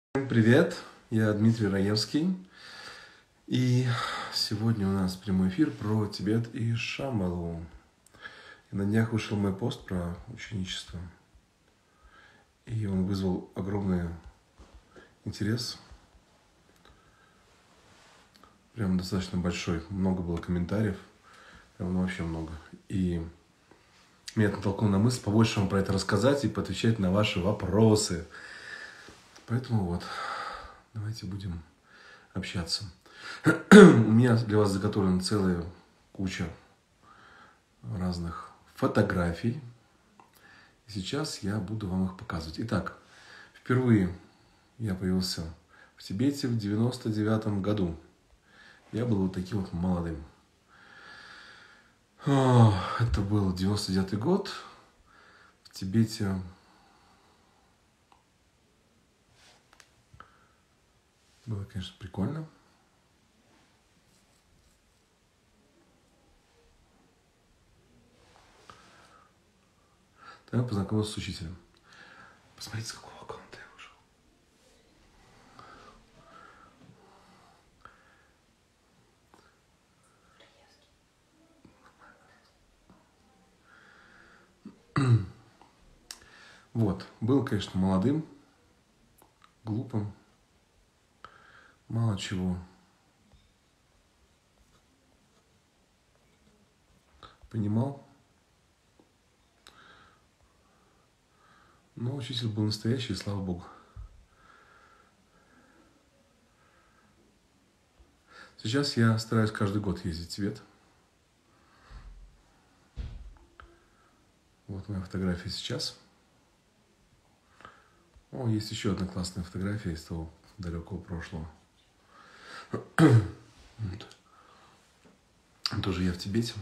Всем привет, я Дмитрий Раевский, и сегодня у нас прямой эфир про Тибет и Шамбалу. И на днях вышел мой пост про ученичество, и он вызвал огромный интерес, прям достаточно большой, много было комментариев, прям вообще много. И меня это натолкнуло на мысль побольше вам про это рассказать и поотвечать на ваши вопросы. Поэтому вот, давайте будем общаться. У меня для вас заготовлена целая куча разных фотографий. И сейчас я буду вам их показывать. Итак, впервые я появился в Тибете в 99-м году. Я был вот таким вот молодым. Это был 99-й год. В Тибете было, конечно, прикольно. Тогда я познакомился с учителем. Посмотрите, с какого аккаунта я вышел. Вот, был, конечно, молодым, глупым, мало чего понимал. Но учитель был настоящий, и слава Богу. Сейчас я стараюсь каждый год ездить в Тибет. Вот моя фотография сейчас. О, есть еще одна классная фотография из того далекого прошлого. Вот. Тоже я в Тибете.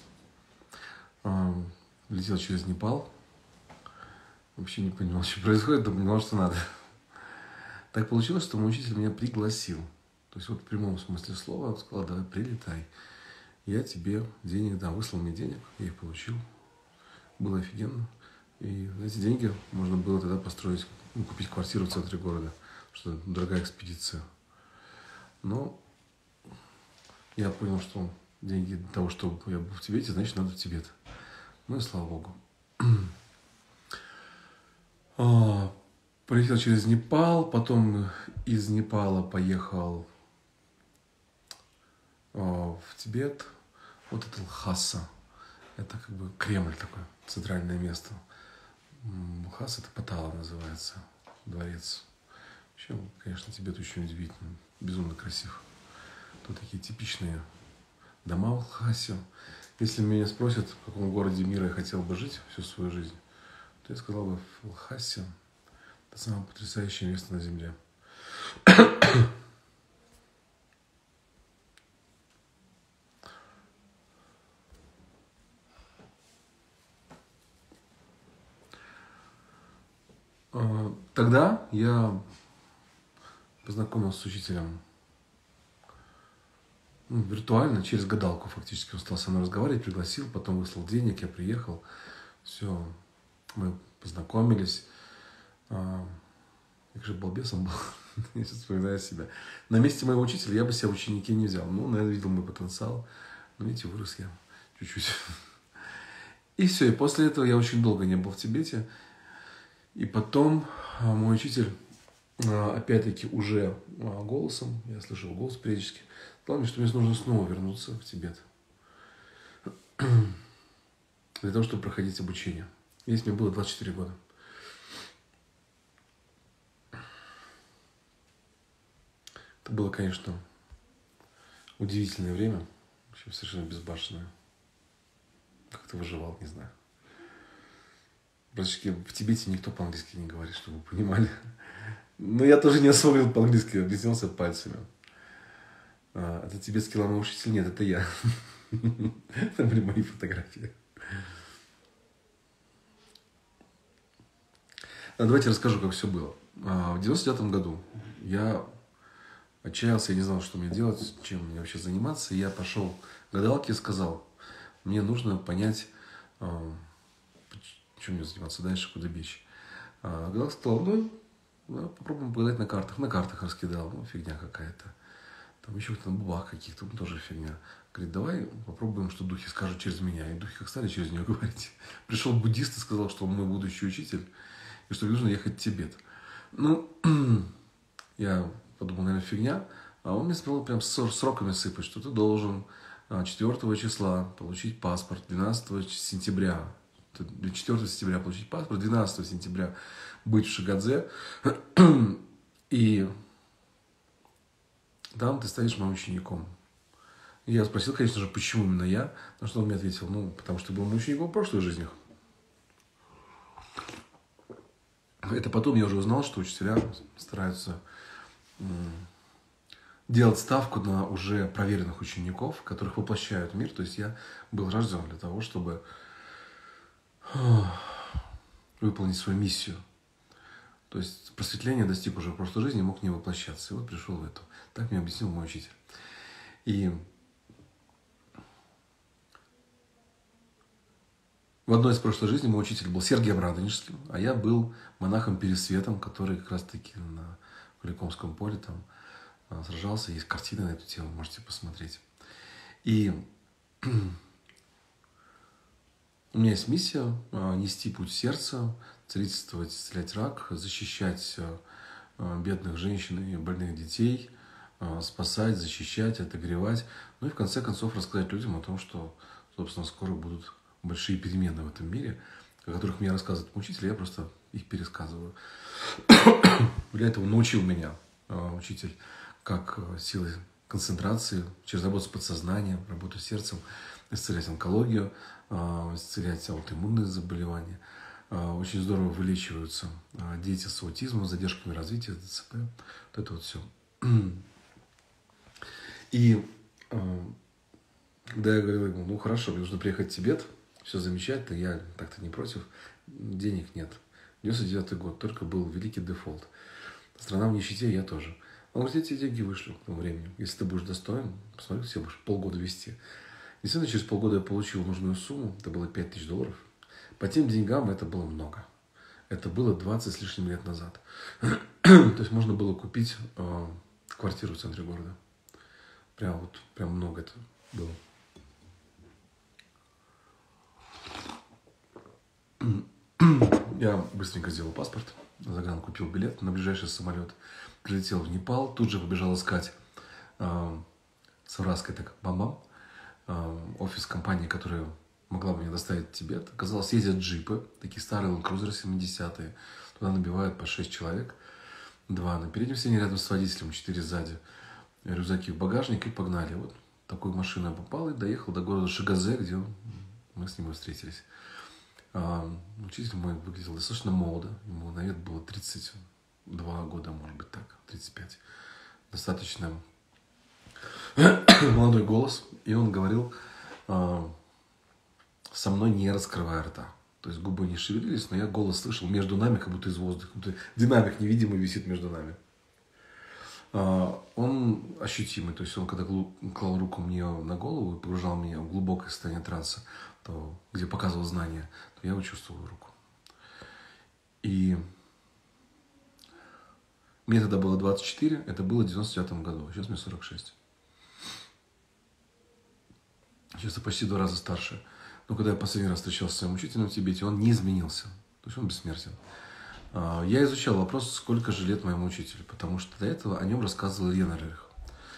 Летел через Непал. Вообще не понимал, что происходит, но понимал, что надо. Так получилось, что мой учитель меня пригласил. То есть вот в прямом смысле слова он сказал: давай, прилетай. Я тебе денег дам. Выслал мне денег, я их получил. Было офигенно. И на эти деньги можно было тогда построить, купить квартиру в центре города. Что дорогая экспедиция. Но я понял, что деньги для того, чтобы я был в Тибете, значит, надо в Тибет. Ну и слава Богу. Полетел через Непал, потом из Непала поехал в Тибет. Вот это Лхаса. Это как бы Кремль такой, центральное место. Лхаса — это Паттала называется, дворец. Вообще, конечно, Тибет очень удивительный, безумно красив. Тут такие типичные дома в Лхасе. Если меня спросят, в каком городе мира я хотел бы жить всю свою жизнь, то я сказал бы, в Лхасе — это самое потрясающее место на земле. Тогда я познакомился с учителем виртуально, через гадалку фактически. Он стал со мной разговаривать, пригласил, потом выслал денег, я приехал. Все, мы познакомились. Я же балбесом был, я сейчас вспоминаю себя. На месте моего учителя я бы себя в ученики не взял. Ну, наверное, видел мой потенциал. Но видите, вырос я чуть-чуть. И все, и после этого я очень долго не был в Тибете. И потом мой учитель, опять-таки, уже голосом, я слышал голос периодически, сказал мне, что мне нужно снова вернуться в Тибет. Для того, чтобы проходить обучение. Здесь мне было 24 года. Это было, конечно, удивительное время. Вообще совершенно безбашенное. Как-то выживал, не знаю. Практически в Тибете никто по-английски не говорит, чтобы вы понимали. Но я тоже не особо говорил по-английски, объяснялся пальцами. Это тибетский лама-учитель? Нет, это я. Это были мои фотографии. Давайте расскажу, как все было. В 99-м году я отчаялся, я не знал, что мне делать, чем мне вообще заниматься. Я пошел к гадалке и сказал: мне нужно понять, чем мне заниматься дальше, куда бечь. Гадалка сказала: ну, Ну, попробуем погадать на картах. На картах раскидал, ну, фигня какая-то. Там еще кто-то на бабах каких-то, ну, тоже фигня. Говорит, давай попробуем, что духи скажут через меня. И духи как стали через нее говорить. Пришел буддист и сказал, что он мой будущий учитель, и что нужно ехать в Тибет. Ну, я подумал, наверное, фигня. А он мне стал прям с сроками сыпать, что ты должен 4 числа получить паспорт, 12 сентября. 4 сентября получить паспорт, 12 сентября быть в Шигадзе. И там ты станешь моим учеником. И я спросил, конечно же, почему именно я. На что он мне ответил, ну, потому что был моим учеником в прошлых жизнях. Это потом я уже узнал, что учителя стараются делать ставку на уже проверенных учеников, которых воплощают в мир. То есть я был рожден для того, чтобы выполнить свою миссию. То есть просветление достиг уже в прошлой жизни, мог не воплощаться. И вот пришел в эту. Так мне объяснил мой учитель. И в одной из прошлой жизней мой учитель был Сергием Радонежским, а я был монахом Пересветом, который как раз-таки на Куликомском поле там сражался. Есть картины на эту тему, можете посмотреть. И у меня есть миссия нести путь сердца, целительствовать, исцелять рак, защищать бедных женщин и больных детей, спасать, защищать, отогревать. Ну и в конце концов рассказать людям о том, что, собственно, скоро будут большие перемены в этом мире, о которых мне рассказывает мой учитель, я просто их пересказываю. Для этого научил меня учитель, как силой концентрации, через работу с подсознанием, работу с сердцем, исцелять онкологию, исцелять аутоиммунные заболевания. Очень здорово вылечиваются дети с аутизмом, с задержками развития, с ДЦП. Вот это вот все. И когда я говорил ему, ну хорошо, мне нужно приехать в Тибет, все замечательно, я так-то не против, денег нет. 99-й год, только был великий дефолт. Страна в нищете, я тоже. Он говорит, я тебе деньги вышлю к тому времени. Если ты будешь достоин, посмотри, ты себе будешь полгода вести. Действительно, через полгода я получил нужную сумму, это было $5000. По тем деньгам это было много. Это было 20 с лишним лет назад. То есть можно было купить квартиру в центре города. Прям много это было. Я быстренько сделал паспорт, загран купил билет на ближайший самолет, прилетел в Непал, тут же побежал искать Савраской, так бам-бам, офис компании, которая могла бы мне доставить в Тибет. Оказалось, ездят джипы, такие старые Land Cruiser 70-е. Туда набивают по 6 человек. 2 на переднем сиденье рядом с водителем, 4 сзади. Рюкзаки в багажник и погнали. Вот такой машиной попал и доехал до города Шигазе, где мы с ним и встретились. Учитель мой выглядел достаточно молодо. Ему на вид было 32 года, может быть так, 35. Достаточно молодой голос. И он говорил со мной, не раскрывая рта. То есть губы не шевелились, но я голос слышал между нами, как будто из воздуха. Как будто динамик невидимый висит между нами. Он ощутимый. То есть он, когда клал руку мне на голову и погружал меня в глубокое состояние транса, где показывал знания, то я его чувствовал руку. И мне тогда было 24, это было в 99 году, сейчас мне 46. Сейчас я почти в 2 раза старше. Но когда я последний раз встречался с своим учителем в Тибете, он не изменился. То есть он бессмертен. Я изучал вопрос, сколько же лет моему учителю, потому что до этого о нем рассказывал Илья Нарерих.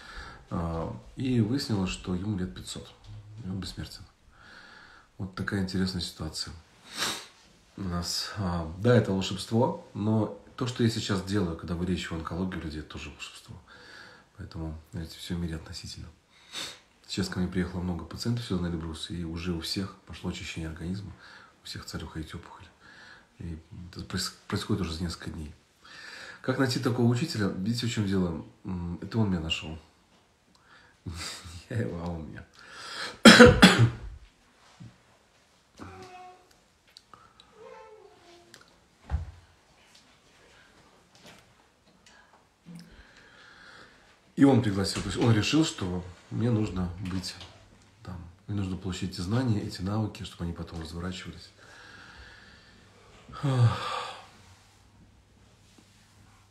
И выяснилось, что ему лет 500. И он бессмертен. Вот такая интересная ситуация у нас. Да, это волшебство, но то, что я сейчас делаю, когда вылечиваю онкологию людей, это тоже волшебство. Поэтому, знаете, все в мире относительно. Сейчас ко мне приехало много пациентов сюда на Эльбрус, и уже у всех пошло очищение организма, у всех стали уходить опухоли. И это происходит уже за несколько дней. Как найти такого учителя? Видите, в чем дело? Это он меня нашел. Я его, а он меня. И он пригласил. То есть он решил, что мне нужно быть там. Мне нужно получить эти знания, эти навыки, чтобы они потом разворачивались.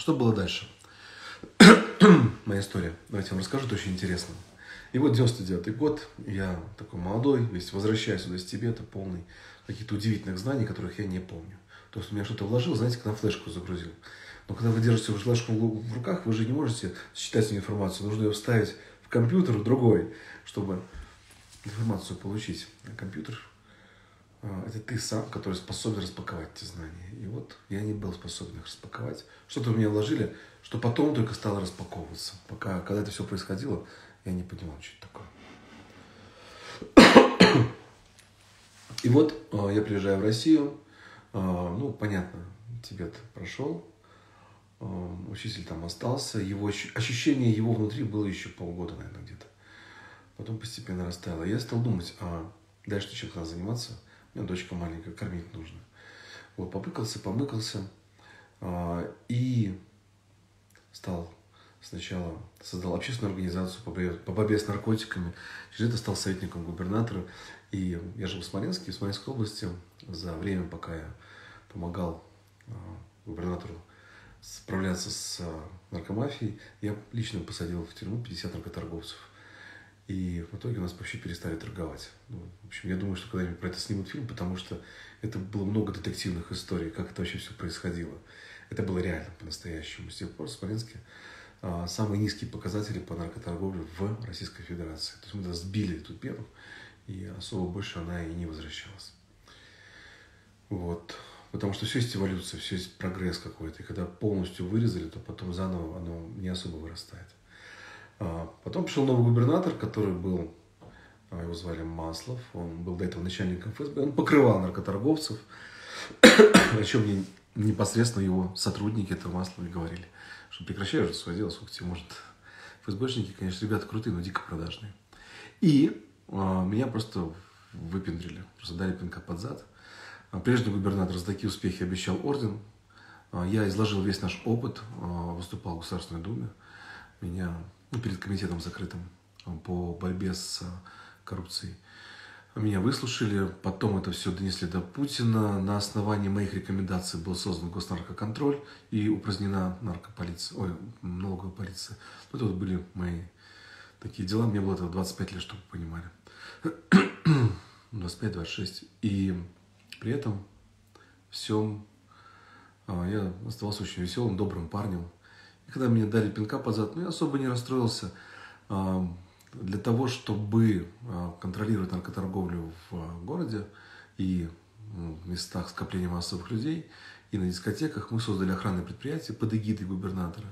Что было дальше? Моя история. Давайте я вам расскажу, это очень интересно. И вот 99-й год, я такой молодой, весь возвращаюсь сюда из Тибета, полный каких-то удивительных знаний, которых я не помню. То есть у меня что-то вложил, знаете, как на флешку загрузил. Но когда вы держите флешку в руках, вы же не можете считать эту информацию. Нужно ее вставить в компьютер другой, чтобы информацию получить. А компьютер это ты сам, который способен распаковать эти знания. И вот я не был способен их распаковать. Что-то в меня вложили, что потом только стало распаковываться. Пока, когда это все происходило, я не понимал, что это такое. И вот я приезжаю в Россию. Ну, понятно, Тибет прошел. Учитель там остался. Его ощущение его внутри было еще полгода, наверное, где-то. Потом постепенно растаяло. Я стал думать, дальше чем надо заниматься. У меня дочка маленькая, кормить нужно. Вот, помыкался. И стал сначала, создал общественную организацию по борьбе с наркотиками. Через это стал советником губернатора. И я жил в Смоленске, в Смоленской области. За время, пока я помогал губернатору справляться с наркомафией, я лично посадил в тюрьму 50 наркоторговцев. И в итоге у нас вообще перестали торговать. Ну, в общем, я думаю, что когда-нибудь про это снимут фильм, потому что это было много детективных историй, как это вообще все происходило. Это было реально по-настоящему. С тех пор в Смоленске самые низкие показатели по наркоторговле в Российской Федерации. То есть мы сбили эту пену, и особо больше она и не возвращалась. Вот. Потому что все есть эволюция, все есть прогресс какой-то. И когда полностью вырезали, то потом заново оно не особо вырастает. Потом пришел новый губернатор, который был, его звали Маслов, он был до этого начальником ФСБ, он покрывал наркоторговцев, о чем мне непосредственно его сотрудники этого Маслова говорили, что прекращай уже свое дело, сколько тебе может. ФСБшники, конечно, ребята крутые, но дико продажные. И меня просто выпендрили, просто дали пинка под зад. Прежний губернатор за такие успехи обещал орден. Я изложил весь наш опыт, выступал в Государственной Думе. Меня перед комитетом закрытым по борьбе с коррупцией. Меня выслушали, потом это все донесли до Путина. На основании моих рекомендаций был создан госнаркоконтроль и упразднена налоговая полиция. Это вот были мои такие дела. Мне было 25 лет, чтобы вы понимали. 25-26. И при этом всем я оставался очень веселым, добрым парнем. И когда мне дали пинка под зад, я особо не расстроился. Для того, чтобы контролировать наркоторговлю в городе и в местах скопления массовых людей, и на дискотеках, мы создали охранное предприятие под эгидой губернатора.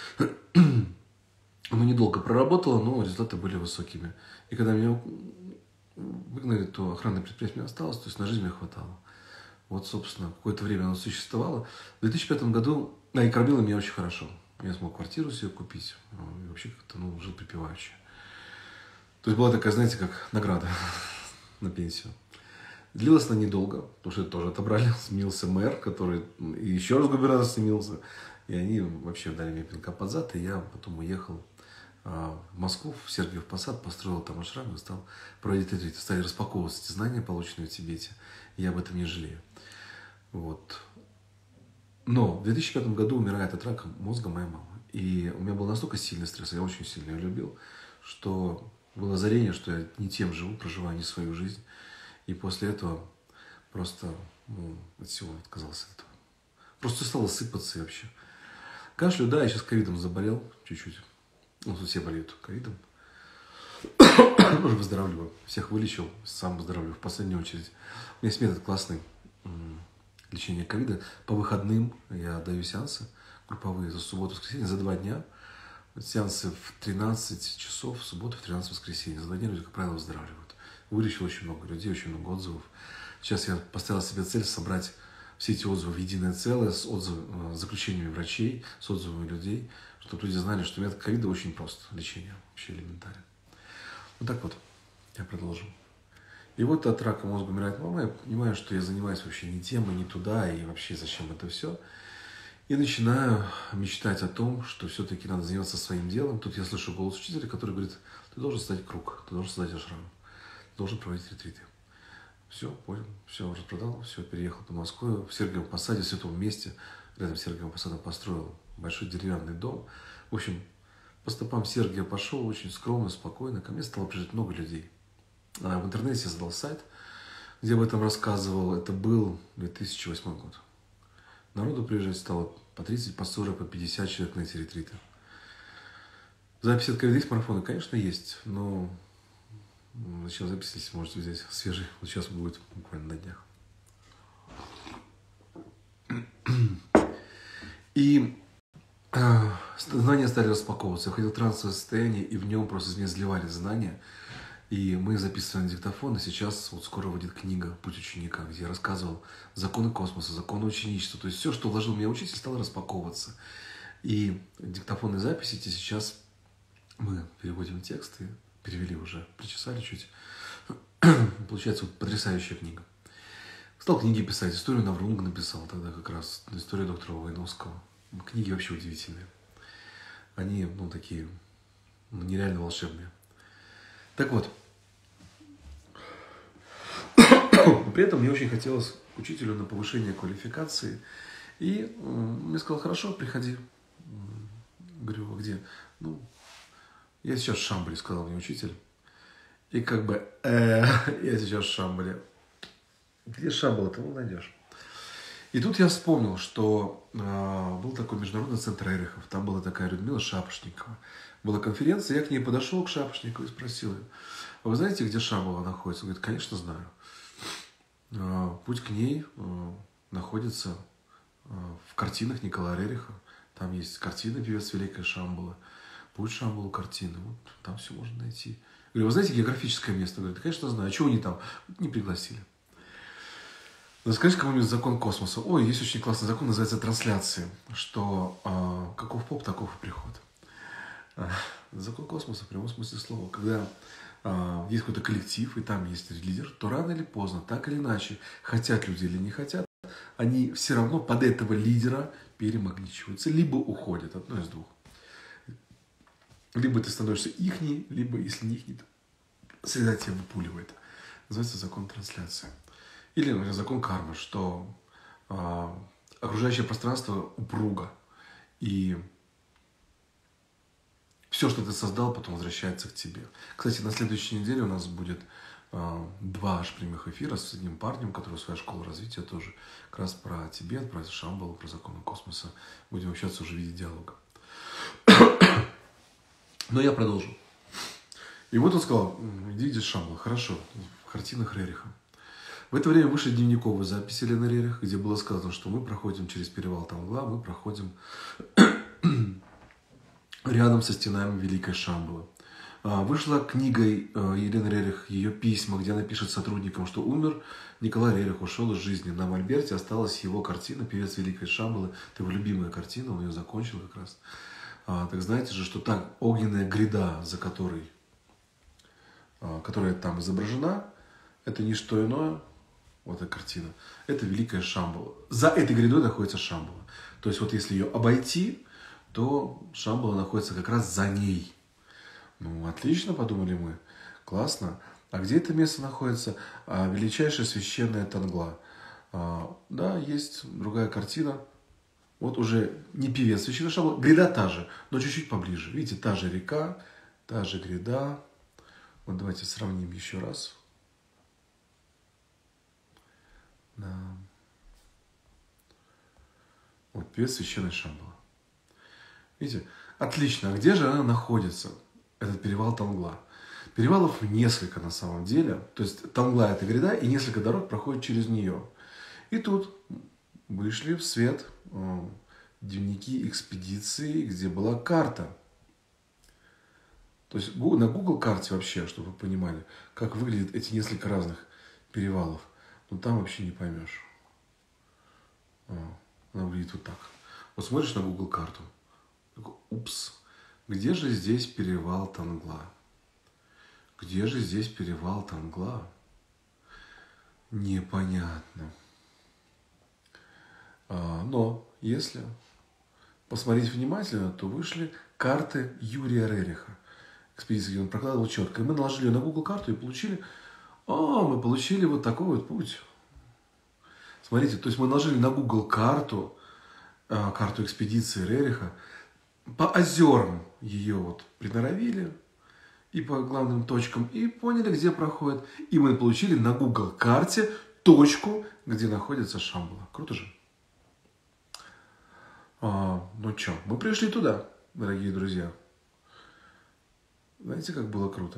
Оно недолго проработало, но результаты были высокими. И когда меня выгнали, то охранное предприятие мне осталось, то есть на жизнь мне хватало. Вот, собственно, какое-то время оно существовало. В 2005 году, и кормило меня очень хорошо. Я смог квартиру себе купить, и вообще как-то, жил припеваючи. То есть была такая, знаете, как награда на пенсию. Длилось она недолго, потому что это тоже отобрали. Сменился мэр, который и еще раз губернатор сменился. И они вообще дали мне пинка под зад, и я потом уехал в Москву, в Сергиев Посад, построил там ашрам и стал проводить ретрит. Стали распаковывать эти знания, полученные в Тибете. И я об этом не жалею. Вот. Но в 2005 году умирает от рака мозга моя мама. И у меня был настолько сильный стресс, я очень сильно ее любил, что было озарение, что я не тем живу, проживаю не свою жизнь. И после этого просто от всего отказался от этого. Просто стало сыпаться вообще. Кашлю, да, я сейчас ковидом заболел чуть-чуть. Тут все болеют ковидом. Уже выздоравливаю. Всех вылечил, сам выздоравливаю в последнюю очередь. У меня есть метод классный лечения ковида. По выходным я даю сеансы групповые за субботу, воскресенье, за 2 дня. Сеансы в 13 часов, в субботу, в 13 воскресенье. За 2 дня люди, как правило, выздоравливают. Вылечил очень много людей, очень много отзывов. Сейчас я поставил себе цель собрать все эти отзывы в единое целое, с заключениями врачей, с отзывами людей, чтобы люди знали, что метод ковида очень прост, лечение вообще элементарно. Вот так вот, я продолжу. И вот от рака мозга умирает мама, я понимаю, что я занимаюсь вообще не тем, и не туда, и вообще зачем это все. И начинаю мечтать о том, что все-таки надо заниматься своим делом. Тут я слышу голос учителя, который говорит: ты должен создать круг, ты должен создать ашрам, ты должен проводить ретриты. Все, понял, все, распродал, все, переехал по Москве, в Сергиевом Посаде, в святом месте, рядом с Сергиевым Посадом построил большой деревянный дом. В общем, по стопам Сергия пошел очень скромно, спокойно. Ко мне стало приезжать много людей. В интернете я создал сайт, где об этом рассказывал. Это был 2008 год. Народу приезжать стало по 30, по 40, по 50 человек на эти ретриты. Запись от ковида есть марафона? Конечно, есть. Но зачем запись, если можете взять свежий? Вот сейчас будет буквально на днях. И знания стали распаковываться. Я ходил в трансовое состояние, и в нем просто из меня сливались знания. И мы записывали на диктофон, и сейчас вот скоро выйдет книга «Путь ученика», где я рассказывал законы космоса, законы ученичества. То есть все, что вложил меня учитель, стало распаковываться. И диктофонные записи эти сейчас мы переводим тексты, перевели уже, причесали чуть. Получается вот потрясающая книга. Стал книги писать, историю Наврунга написал тогда как раз, историю доктора Войновского. Книги вообще удивительные. Они, такие, нереально волшебные. Так вот. При этом мне очень хотелось к учителю на повышение квалификации. И мне сказал, хорошо, приходи. Говорю, а где? Я сейчас в Шамбале, сказал мне учитель. И я сейчас в Шамбале. Где Шамбала-то найдешь? И тут я вспомнил, что был такой международный центр Эрихов. Там была такая Людмила Шапошникова. Была конференция, я к ней подошел, к Шапошниковой, и спросил ее, а вы знаете, где Шамбала находится? Он говорит, конечно, знаю. Путь к ней находится в картинах Николая Рериха. Там есть картина «Певец Великая Шамбала». Путь Шамбалу картины. Вот там все можно найти. Я говорю, вы знаете географическое место? Он говорит, конечно, знаю. А чего они там? Не пригласили. Расскажите кому-нибудь закон космоса. Ой, есть очень классный закон, называется трансляции, что каков поп, таков и приход. Закон космоса в прямом смысле слова. Когда есть какой-то коллектив, и там есть лидер, то рано или поздно, так или иначе, хотят люди или не хотят, они все равно под этого лидера перемагничиваются, либо уходят, одно из двух. Либо ты становишься ихней, либо, если не ихней, среда тебя выпуливает. Называется закон трансляции. Или, например, закон кармы, что окружающее пространство упруго. И все, что ты создал, потом возвращается к тебе. Кстати, на следующей неделе у нас будет 2 аж прямых эфира с одним парнем, который своя школа развития тоже. Как раз про Тибет, про Шамбалу, про законы космоса. Будем общаться уже в виде диалога. Но я продолжу. И вот он сказал, иди в Шамбалу. Хорошо, в картинах Рериха. В это время вышли дневниковые записи Лены Рерих, где было сказано, что мы проходим через перевал Тамгла, мы проходим рядом со стенами Великой Шамбалы. Вышла книгой Елены Рерих ее письма, где она пишет сотрудникам, что умер Николай Рерих, ушел из жизни. На мольберте осталась его картина «Певец Великой Шамбалы». Это его любимая картина, он ее закончил как раз. Так знаете же, что так огненная гряда, за которая там изображена, это не что иное, вот эта картина, это Великая Шамбала. За этой грядой находится Шамбала. То есть вот если ее обойти, то Шамбала находится как раз за ней. Отлично, подумали мы. Классно. А где это место находится? Величайшая священная Тангла. Да, есть другая картина. Вот уже не певец священная Шамбала. Гряда та же, но чуть-чуть поближе. Видите, та же река, та же гряда. Вот давайте сравним еще раз. Да. Вот певец священной Шамбала. Видите? Отлично. А где же она находится? Этот перевал Тангла. Перевалов несколько на самом деле. То есть Тангла это гряда, и несколько дорог проходят через нее. И тут вышли в свет дневники экспедиции, где была карта. То есть на Google карте вообще, чтобы вы понимали, как выглядят эти несколько разных перевалов. Там вообще не поймешь. Она выглядит вот так. Вот смотришь на Google карту. Такой, упс. Где же здесь перевал Тангла? Где же здесь перевал Тангла? Непонятно. Но если посмотреть внимательно, то вышли карты Юрия Рериха. Экспедиция, где он прокладывал четко. И мы наложили ее на Google карту и получили... мы получили вот такой вот путь. Смотрите, то есть мы наложили на Google карту карту экспедиции Рериха, по озерам ее вот приноровили и по главным точкам, и поняли, где проходит. И мы получили на Google карте точку, где находится Шамбала. Круто же? Ну что, мы пришли туда, дорогие друзья. Знаете, как было круто?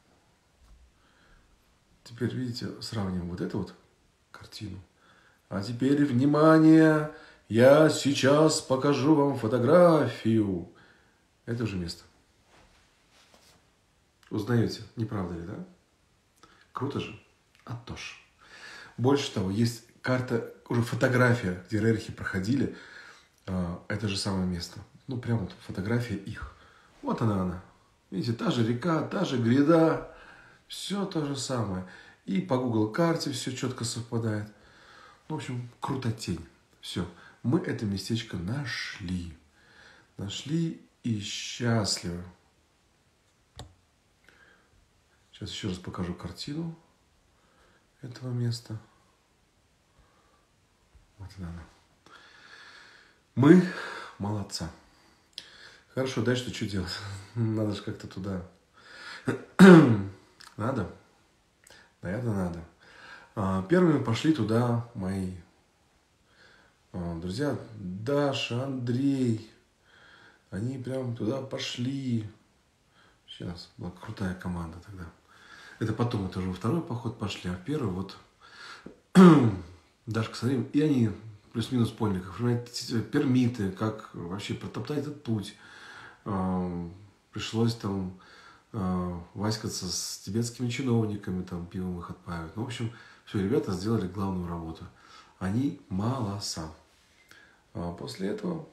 Теперь, видите, сравним вот эту вот картину. А теперь, внимание, я сейчас покажу вам фотографию. Это же место. Узнаете, не правда ли, да? Круто же? А то ж. Больше того, есть карта, уже фотография, где рерихи проходили. Это же самое место. Ну, прям вот фотография их. Вот она. Видите, та же река, та же гряда. Все то же самое. И по Google карте все четко совпадает. В общем, крутотень. Все. Мы это местечко нашли. Нашли и счастливы. Сейчас еще раз покажу картину этого места. Вот она. Мы молодца. Хорошо, дальше что делать? Надо же как-то туда. Надо? Наверное, надо. Первыми пошли туда мои друзья Даша, Андрей. Они прям туда пошли. Вообще у нас была крутая команда тогда. Это потом, это уже во второй поход пошли, а в первый вот Дашка с Андреем, и они плюс-минус поняли, как пермиты, как вообще протоптать этот путь. Пришлось там васькаться с тибетскими чиновниками, там пивом их отпаивать. Ну, в общем, все, ребята сделали главную работу. Они молодца. После этого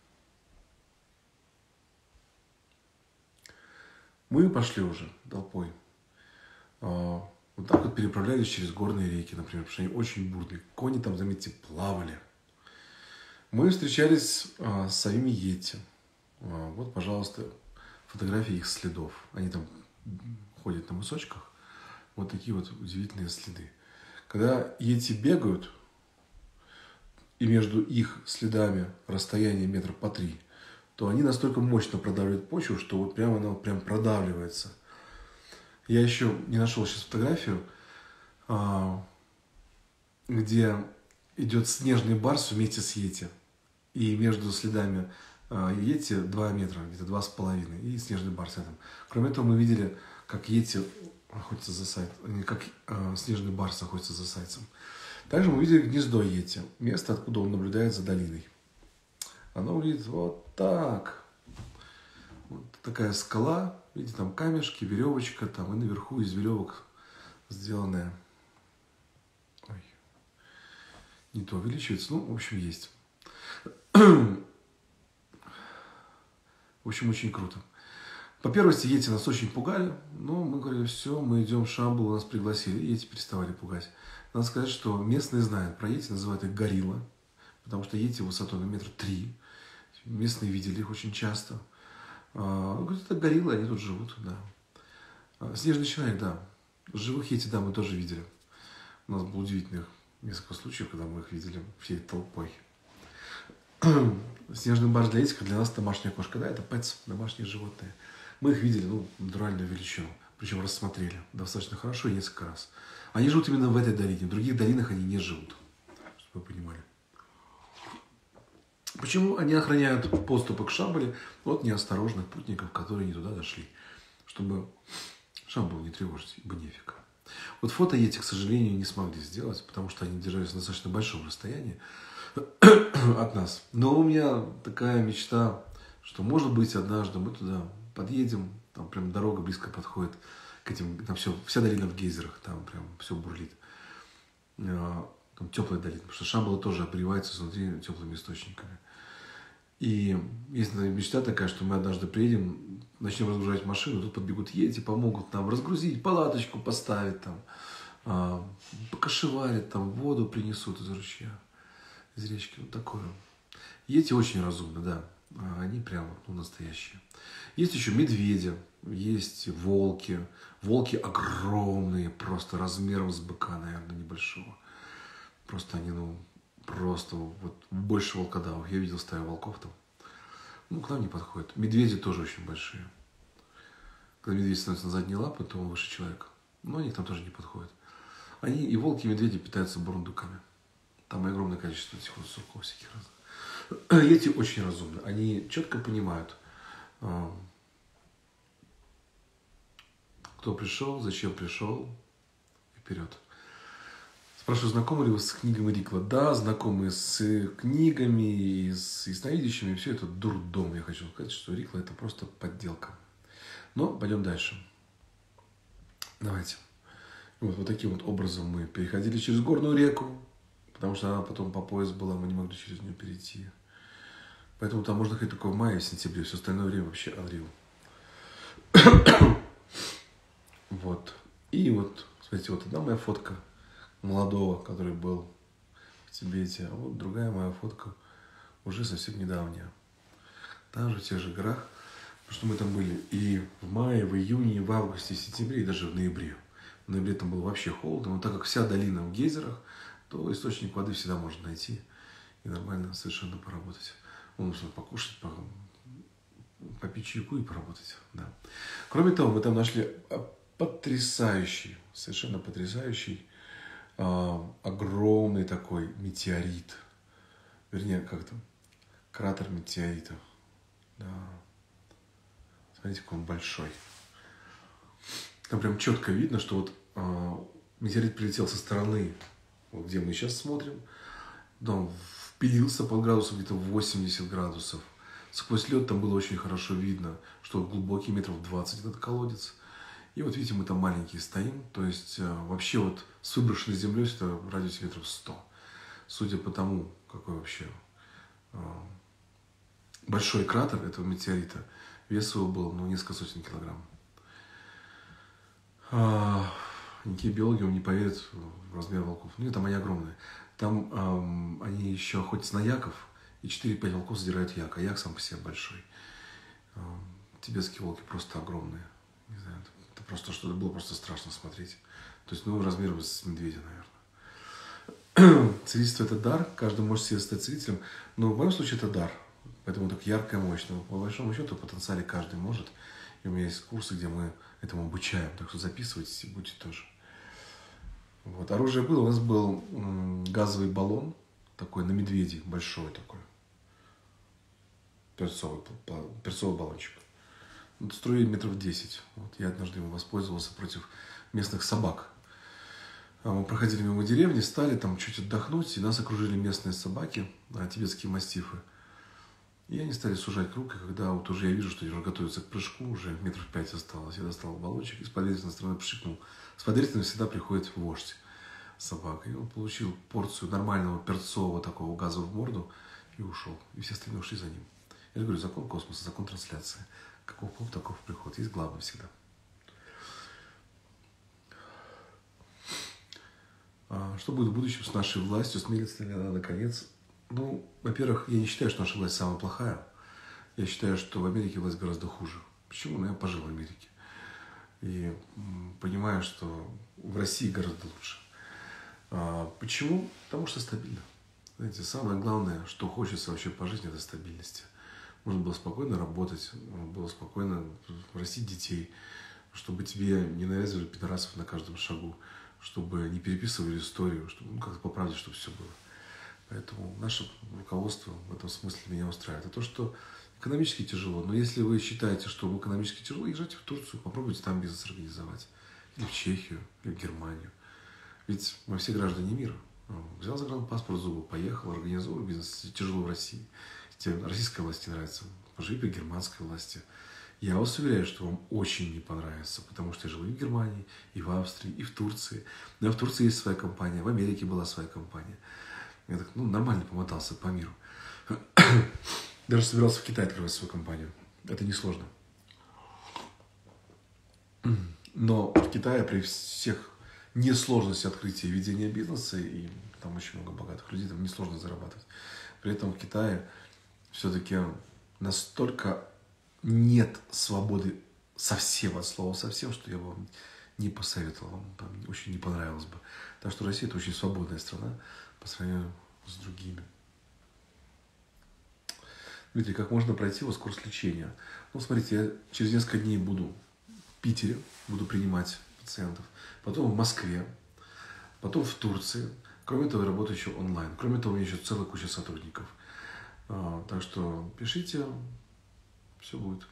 мы пошли уже толпой. Вот так вот переправлялись через горные реки, например, потому что они очень бурные. Кони там, заметьте, плавали. Мы встречались с самими йети. Вот, пожалуйста, фотографии их следов. Они там ходят на мысочках. Вот такие вот удивительные следы. Когда йети бегают, и между их следами расстояние метра по 3, то они настолько мощно продавливают почву, что вот прямо она вот прям продавливается. Я еще не нашел сейчас фотографию, где идет снежный барс вместе с йети. И между следами йети 2 метра, где-то 2,5, и снежный барс рядом. Кроме этого, мы видели, как йети охотятся за зайцем, как снежный барс охотится за зайцем. Также мы видели гнездо йети, место, откуда он наблюдает за долиной. Оно выглядит вот так. Вот такая скала, видите, там камешки, веревочка, там и наверху из веревок сделанная. Ой, не то увеличивается, ну, в общем, есть. В общем, очень круто. По первости, йети нас очень пугали, но мы говорили, все, мы идем в Шамбалу, нас пригласили, йети переставали пугать. Надо сказать, что местные знают про йети, называют их горилла, потому что йети высотой на 3 метра. Местные видели их очень часто. Говорят, это гориллы, они тут живут, да. Снежный человек, да. Живых йети, да, мы тоже видели. У нас было удивительных несколько случаев, когда мы их видели всей толпой. Снежный барс для этих, для нас домашняя кошка, да, это пэтс, домашние животные. Мы их видели, ну, натуральную величину, причем рассмотрели достаточно хорошо и несколько раз. Они живут именно в этой долине, в других долинах они не живут, чтобы вы понимали. Почему они охраняют подступы к Шамбале от неосторожных путников, которые не туда дошли, чтобы Шамбалу не тревожить, ибо нефиг. Вот фото йети, к сожалению, не смогли сделать, потому что они держались на достаточно большом расстоянии от нас. Но у меня такая мечта, что, может быть, однажды мы туда подъедем, там прям дорога близко подходит к этим, там вся долина в гейзерах, там прям все бурлит. Там теплая долина, потому что Шамбала тоже обогревается изнутри теплыми источниками. И есть мечта такая, что мы однажды приедем, начнем разгружать машину, тут подбегут йети, помогут нам разгрузить, палаточку поставить, там, покашеварят, там, воду принесут из ручья, из речки, вот такое. Йети очень разумны, да, они прямо, ну, настоящие. Есть еще медведи, есть волки. Волки огромные, просто размером с быка, наверное, небольшого. Просто они, ну, Просто вот больше волкодавов. Я видел стаю волков там. Ну, к нам не подходят. Медведи тоже очень большие. Когда медведь становится на задние лапы, то он выше человека. Но они к нам тоже не подходят. Они и волки, и медведи питаются бурундуками. Там огромное количество этих вот сурков всяких разных. Эти очень разумны. Они четко понимают, кто пришел, зачем пришел, и вперед. Спрашиваю, знакомы ли вы с книгами Рикла? Да, знакомы с книгами и с ясновидящими. Все это дурдом. Я хочу сказать, что Рикла это просто подделка. Но пойдем дальше. Давайте. Вот таким вот образом мы переходили через горную реку, потому что она потом по пояс была, мы не могли через нее перейти. Поэтому там можно ходить только в мае, в сентябре. Все остальное время вообще unreal. Вот. И вот, смотрите, вот одна моя фотка молодого, который был в Тибете, а вот другая моя фотка уже совсем недавняя. Там же, в тех же горах, потому что мы там были и в мае, в июне, и в августе, и в сентябре, и даже в ноябре. В ноябре там было вообще холодно, но так как вся долина в гейзерах, то источник воды всегда можно найти и нормально совершенно поработать. Нужно покушать, попить чайку и поработать. Да. Кроме того, мы там нашли потрясающий, совершенно потрясающий, огромный такой метеорит. Вернее, как там? Кратер метеорита. Да. Смотрите, какой он большой. Там прям четко видно, что вот метеорит прилетел со стороны, вот где мы сейчас смотрим. Он впилился под градусов где-то 80 градусов. Сквозь лед там было очень хорошо видно, что глубокий, метров 20 этот колодец. И вот видите, мы там маленькие стоим. То есть вообще вот с выброшенной землей это в радиусе метров 100. Судя по тому, какой вообще большой кратер этого метеорита, вес его был несколько сотен килограмм. Никакие биологи не поверят в размер волков. Ну, там они огромные. Там они еще охотятся на яков, и 4-5 волков задирают як, а як сам по себе большой. Тибетские волки просто огромные. Не знаю, это просто что-то было просто страшно смотреть. То есть, размером с медведя, наверное. Целительство – это дар, каждый может себе стать целителем, но в моем случае это дар, поэтому так ярко и мощно. По большому счету, в потенциале каждый может. И у меня есть курсы, где мы этому обучаем, так что записывайтесь и будете тоже. Вот. Оружие было, у нас был газовый баллон, такой на медведе, большой такой, перцовый баллончик. Струей метров 10. Вот. Я однажды им воспользовался против местных собак. Мы проходили мимо деревни, стали там чуть отдохнуть, и нас окружили местные собаки, тибетские мастифы. И они стали сужать круг, и когда вот уже я вижу, что они уже готовятся к прыжку, уже метров 5 осталось, я достал баллончик и с подветренной стороны пшикнул. С подветренной всегда приходит вождь собак. И он получил порцию нормального перцового такого газа в морду и ушел. И все остальные ушли за ним. Я же говорю, закон космоса, закон трансляции. Каков поп, таков приход. Есть главное всегда. Что будет в будущем с нашей властью? Смирится ли она наконец? Во-первых, я не считаю, что наша власть самая плохая. Я считаю, что в Америке власть гораздо хуже. Почему? Я пожил в Америке. И понимаю, что в России гораздо лучше. Почему? Потому что стабильно. Знаете, самое главное, что хочется вообще по жизни, это стабильности. Можно было спокойно работать, было спокойно растить детей, чтобы тебе не навязывали пидорасов на каждом шагу, чтобы не переписывали историю, чтобы как-то по правде, чтобы все было. Поэтому наше руководство в этом смысле меня устраивает. А то, что экономически тяжело, но если вы считаете, что экономически тяжело, езжайте в Турцию, попробуйте там бизнес организовать. Или в Чехию, или в Германию. Ведь мы все граждане мира. Взял загранпаспорт, зубы, поехал, организовал бизнес. Тяжело в России. Если тебе российская власть не нравится, поживи при германской власти. Я вас уверяю, что вам очень не понравится, потому что я жил и в Германии, и в Австрии, и в Турции. Но в Турции есть своя компания, в Америке была своя компания. Я так, нормально помотался по миру. Даже собирался в Китае открывать свою компанию. Это несложно. Но в Китае при всех несложности открытия и ведения бизнеса, и там очень много богатых людей, там несложно зарабатывать. При этом в Китае все-таки настолько нет свободы совсем от слова совсем, что я бы вам не посоветовал, вам там очень не понравилось бы. Так что Россия – это очень свободная страна по сравнению с другими. Дмитрий, как можно пройти у вас курс лечения? Ну, смотрите, я через несколько дней буду в Питере, буду принимать пациентов, потом в Москве, потом в Турции. Кроме того, я работаю еще онлайн. Кроме того, у меня еще целая куча сотрудников. Так что пишите, все будет.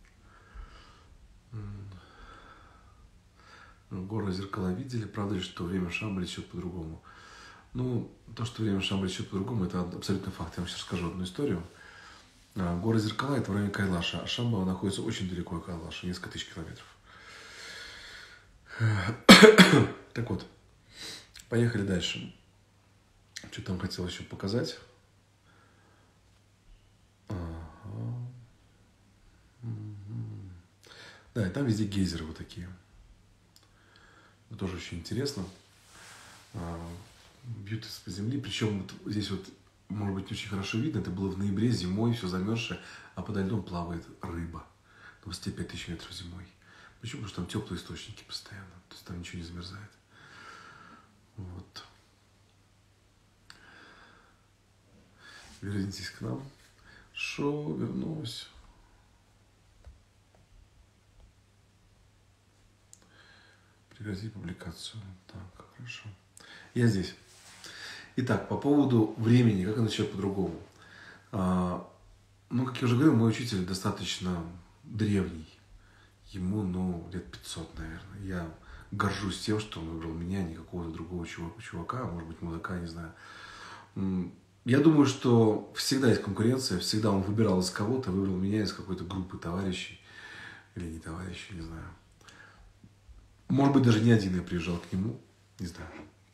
Горы зеркала видели. Правда ли, что время Шамбалы течет по-другому? Ну, то, что время Шамбалы течет по-другому, это абсолютно факт. Я вам сейчас расскажу одну историю. Горы зеркала – это в районе Кайлаша, а Шамбала находится очень далеко от Кайлаша, несколько тысяч километров. Так вот, поехали дальше. Что там хотел еще показать? Да, и там везде гейзеры вот такие. Это тоже очень интересно. Бьют из-под земли. Причем вот здесь вот, может быть, не очень хорошо видно. Это было в ноябре, зимой, все замерзшее. А подо льдом плавает рыба. 25 тысяч метров зимой. Почему? Потому что там теплые источники постоянно. То есть там ничего не замерзает. Вот. Вернитесь к нам. Шо, вернулась. Прекрати публикацию. Так, хорошо. Я здесь. Итак, по поводу времени, как оно течет по-другому. Ну, как я уже говорил, мой учитель достаточно древний. Ему, лет 500, наверное. Я горжусь тем, что он выбрал меня, а не какого-то другого чувака, может быть, мудака, не знаю. Я думаю, что всегда есть конкуренция, всегда он выбирал из кого-то, выбрал меня из какой-то группы товарищей. Или не товарищей, не знаю. Может быть, даже не один я приезжал к нему, не знаю.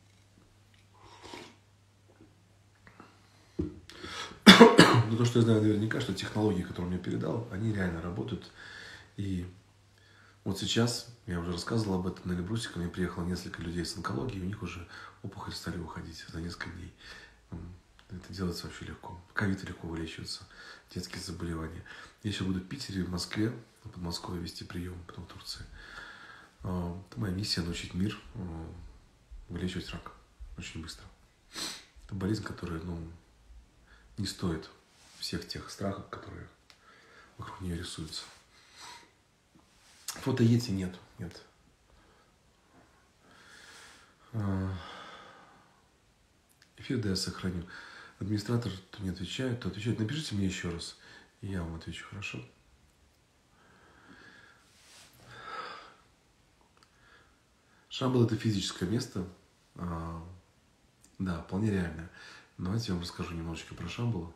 Но то, что я знаю наверняка, что технологии, которые он мне передал, они реально работают. И вот сейчас, я уже рассказывал об этом, на Эльбрусе ко мне приехало несколько людей с онкологией, у них уже опухоли стали уходить за несколько дней. Это делается вообще легко. Ковид легко вылечивается, детские заболевания. Я еще буду в Питере, в Москве, в Подмосковье вести прием, потом в Турции. Это моя миссия — научить мир вылечивать рак очень быстро. Это болезнь, которая, не стоит всех тех страхов, которые вокруг нее рисуются. Фото Йети нет. Эфир, да, я сохраню. Администратор то не отвечает, то отвечает. Напишите мне еще раз, и я вам отвечу, хорошо? Шамбала — это физическое место. Да, вполне реальное. Давайте я вам расскажу немножечко про Шамбалу.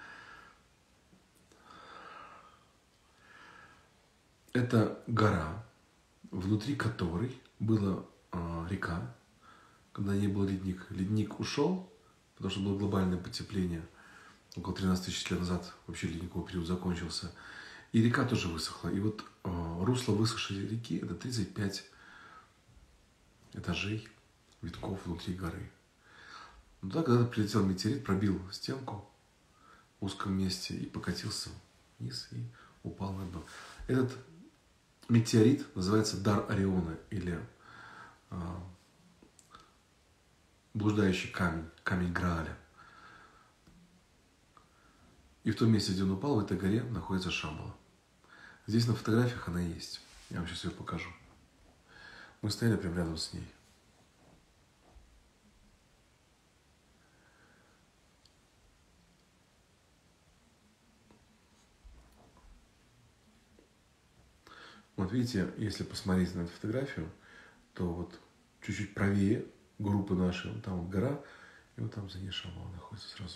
Это гора, внутри которой была река, когда не был ледник. Ледник ушел, потому что было глобальное потепление. Около 13 тысяч лет назад вообще ледниковый период закончился. И река тоже высохла. И вот русло высохшей реки – это 35 этажей, витков внутри горы. Но тогда, когда прилетел метеорит, пробил стенку в узком месте и покатился вниз и упал на дно. Этот метеорит называется дар Ориона или блуждающий камень, камень Грааля. И в том месте, где он упал, в этой горе, находится Шамбала. Здесь на фотографиях она есть. Я вам сейчас ее покажу. Мы стояли прямо рядом с ней. Вот видите, если посмотреть на эту фотографию, то вот чуть-чуть правее группы нашей, вот там вот гора, и вот там за ней Шамбала находится сразу.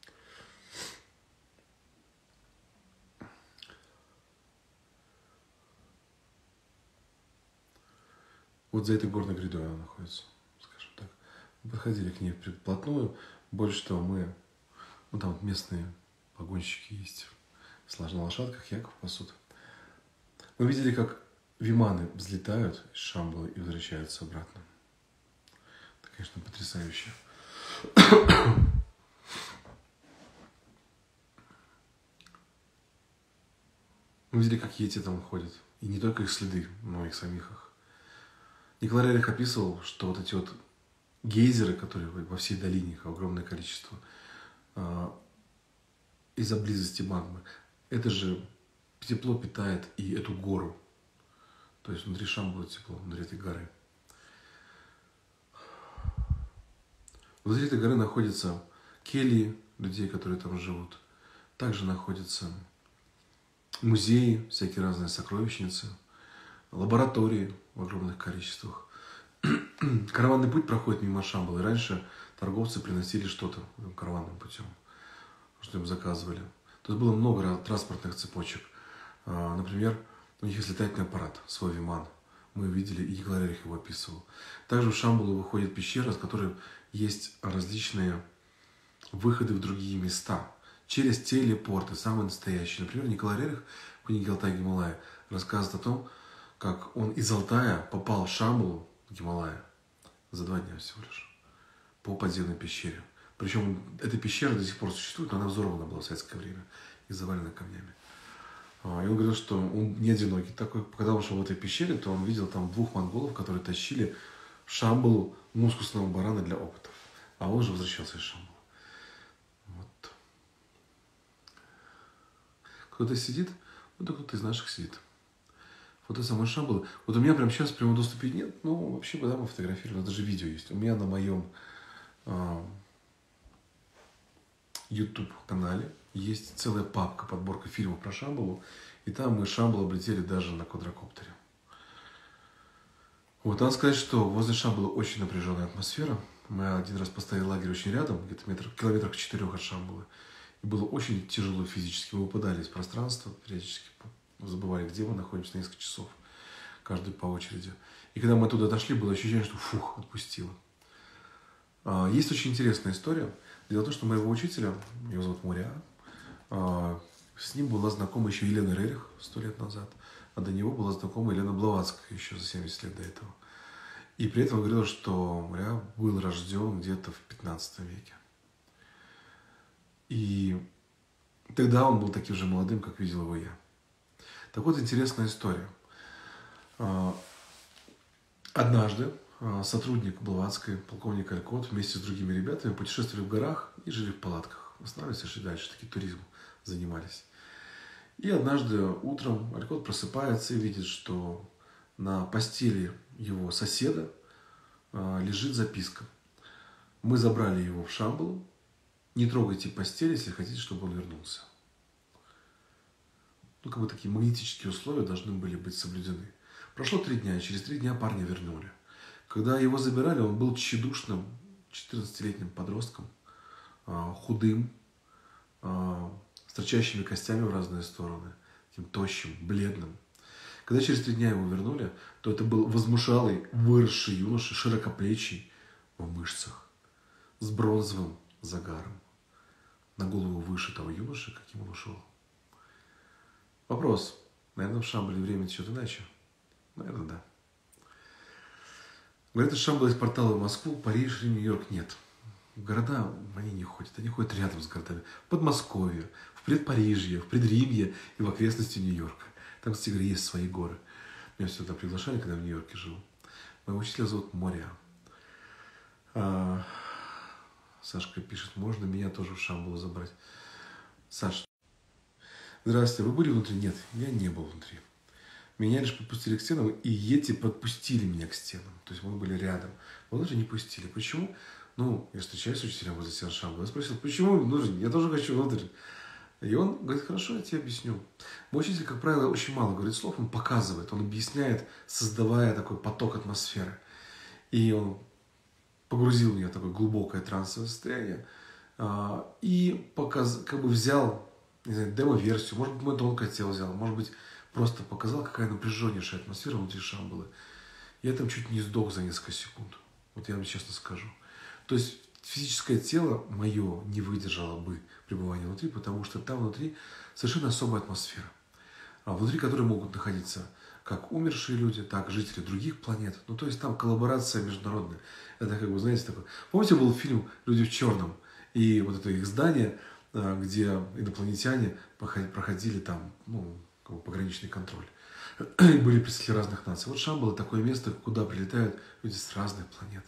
Вот за этой горной грядой она находится, скажем так. Мы подходили к ней вплотную. Больше того, там вот местные погонщики есть, на лошадках, яков пасут. Мы видели, как виманы взлетают из Шамбалы и возвращаются обратно. Это, конечно, потрясающе. Мы видели, как йети там ходят. И не только их следы, но и их самих их. Николай Рерих описывал, что вот эти вот гейзеры, которые во всей долине, их огромное количество, из-за близости магмы. Это же тепло питает и эту гору. То есть внутри Шамбалы тепло, внутри этой горы. Внутри этой горы находятся кельи людей, которые там живут. Также находятся музеи, всякие разные сокровищницы, лаборатории в огромных количествах. Караванный путь проходит мимо Шамбалы. Раньше торговцы приносили что-то караванным путем, что им заказывали. Тут было много транспортных цепочек. Например, у них есть летательный аппарат, свой Виман. Мы видели, и Николай Рерих его описывал. Также в Шамбалу выходит пещера, с которой есть различные выходы в другие места. Через телепорты, самые настоящие. Например, Николай Рерих в книге «Алтай Гималая» рассказывает о том, как он из Алтая попал в Шамбалу, Гималая, за 2 дня всего лишь, по подземной пещере. Причем эта пещера до сих пор существует, но она взорвана была в советское время и завалена камнями. И он говорил, что он не одинокий такой. Когда он шел в этой пещере, то он видел там 2 монголов, которые тащили в Шамбалу мускусного барана для опытов. А он же возвращался из Шамбалы. Вот. Кто-то сидит, да кто-то из наших сидит. Фото самой Шамбалы. Вот у меня прямо сейчас в прямом доступе нет. Ну, вообще бы, да, мы фотографировали. Даже видео есть. У меня на моем YouTube-канале есть целая папка, подборка фильмов про Шамбалу. И там мы Шамбалу облетели даже на квадрокоптере. Вот, надо сказать, что возле Шамбалы очень напряженная атмосфера. Мы один раз поставили лагерь очень рядом, где-то километрах 4 от Шамбалы. И было очень тяжело физически. Мы выпадали из пространства, периодически забывали, где мы находимся, на несколько часов. Каждый по очереди. И когда мы оттуда дошли, было ощущение, что фух, отпустило. Есть очень интересная история. Дело в том, что моего учителя, его зовут Муря, с ним была знакома еще Елена Рерих 100 лет назад, а до него была знакома Елена Блаватская еще за 70 лет до этого. И при этом он говорил, что Муря был рожден где-то в 15 веке. И тогда он был таким же молодым, как видел его я. Так вот, интересная история. Однажды сотрудник Блаватской, полковник Алькот, вместе с другими ребятами путешествовали в горах и жили в палатках. Останавливались и шли дальше, такие туризмом занимались. И однажды утром Алькот просыпается и видит, что на постели его соседа лежит записка. Мы забрали его в Шамбалу. Не трогайте постель, если хотите, чтобы он вернулся. Ну, как бы такие магнетические условия должны были быть соблюдены. Прошло 3 дня, и через 3 дня парня вернули. Когда его забирали, он был тщедушным, 14-летним подростком, худым, с торчащими костями в разные стороны, таким тощим, бледным. Когда через 3 дня его вернули, то это был возмужалый, выросший юноша, широкоплечий, в мышцах, с бронзовым загаром. На голову выше того юноши, каким он ушел. Вопрос. Наверное, в Шамбале время течет иначе? Наверное, да. Говорят, из Шамбала из портала в Москву, Париж, Рим, Нью-Йорк нет. В города они не ходят. Они ходят рядом с городами. В Подмосковье, в Предпарижье, в Предримье и в окрестности Нью-Йорка. Там, кстати говоря, есть свои горы. Меня сюда приглашали, когда в Нью-Йорке жил. Моего учителя зовут Моря. Сашка пишет, можно меня тоже в Шамбалу забрать? Саш, здравствуйте, вы были внутри? Нет, я не был внутри. Меня лишь подпустили к стенам, и эти подпустили меня к стенам. То есть мы были рядом. Но внутрь не пустили. Почему? Ну, я встречаюсь с учителем возле стен Шамбала. Я спросил, почему внутрь? Я тоже хочу внутрь. И он говорит, хорошо, я тебе объясню. Мой учитель, как правило, очень мало говорит слов, он показывает, он объясняет, создавая такой поток атмосферы. И он погрузил меня в такое глубокое трансовое состояние и как бы взял, не знаю, демо-версию, может быть, мое тонкое тело взял, может быть, просто показал, какая напряженнейшая атмосфера внутри Шамбалы. Я там чуть не сдох за несколько секунд. Вот я вам честно скажу. То есть физическое тело мое не выдержало бы пребывания внутри, потому что там внутри совершенно особая атмосфера, внутри которой могут находиться как умершие люди, так и жители других планет. Ну, то есть там коллаборация международная. Это как бы, знаете, такой... Помните, был фильм «Люди в черном»? И вот это их здание, где инопланетяне проходили там, ну, как бы пограничный контроль. И были представители разных наций. Вот Шамбала — такое место, куда прилетают люди с разных планет,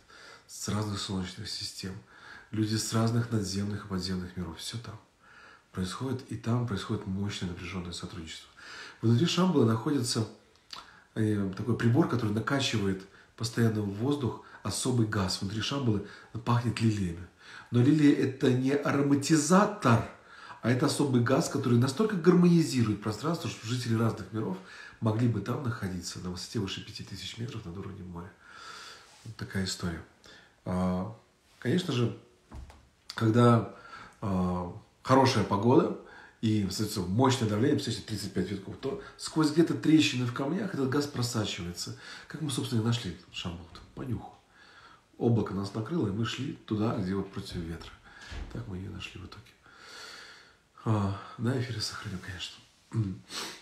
с разных солнечных систем, люди с разных надземных и подземных миров. Все там происходит, и там происходит мощное напряженное сотрудничество. Внутри Шамбалы находится такой прибор, который накачивает постоянно в воздух особый газ. Внутри Шамбалы пахнет лилиями. Но лилия – это не ароматизатор, а это особый газ, который настолько гармонизирует пространство, что жители разных миров могли бы там находиться на высоте выше 5000 метров над уровнем моря. Вот такая история. Конечно же, когда хорошая погода и мощное давление, представьте, 35 витков, то сквозь где-то трещины в камнях этот газ просачивается. Как мы, собственно, и нашли Шамбалу по нюху. Облако нас накрыло, и мы шли туда, где вот против ветра. Так мы ее нашли в итоге. Да, эфир я сохраню, конечно.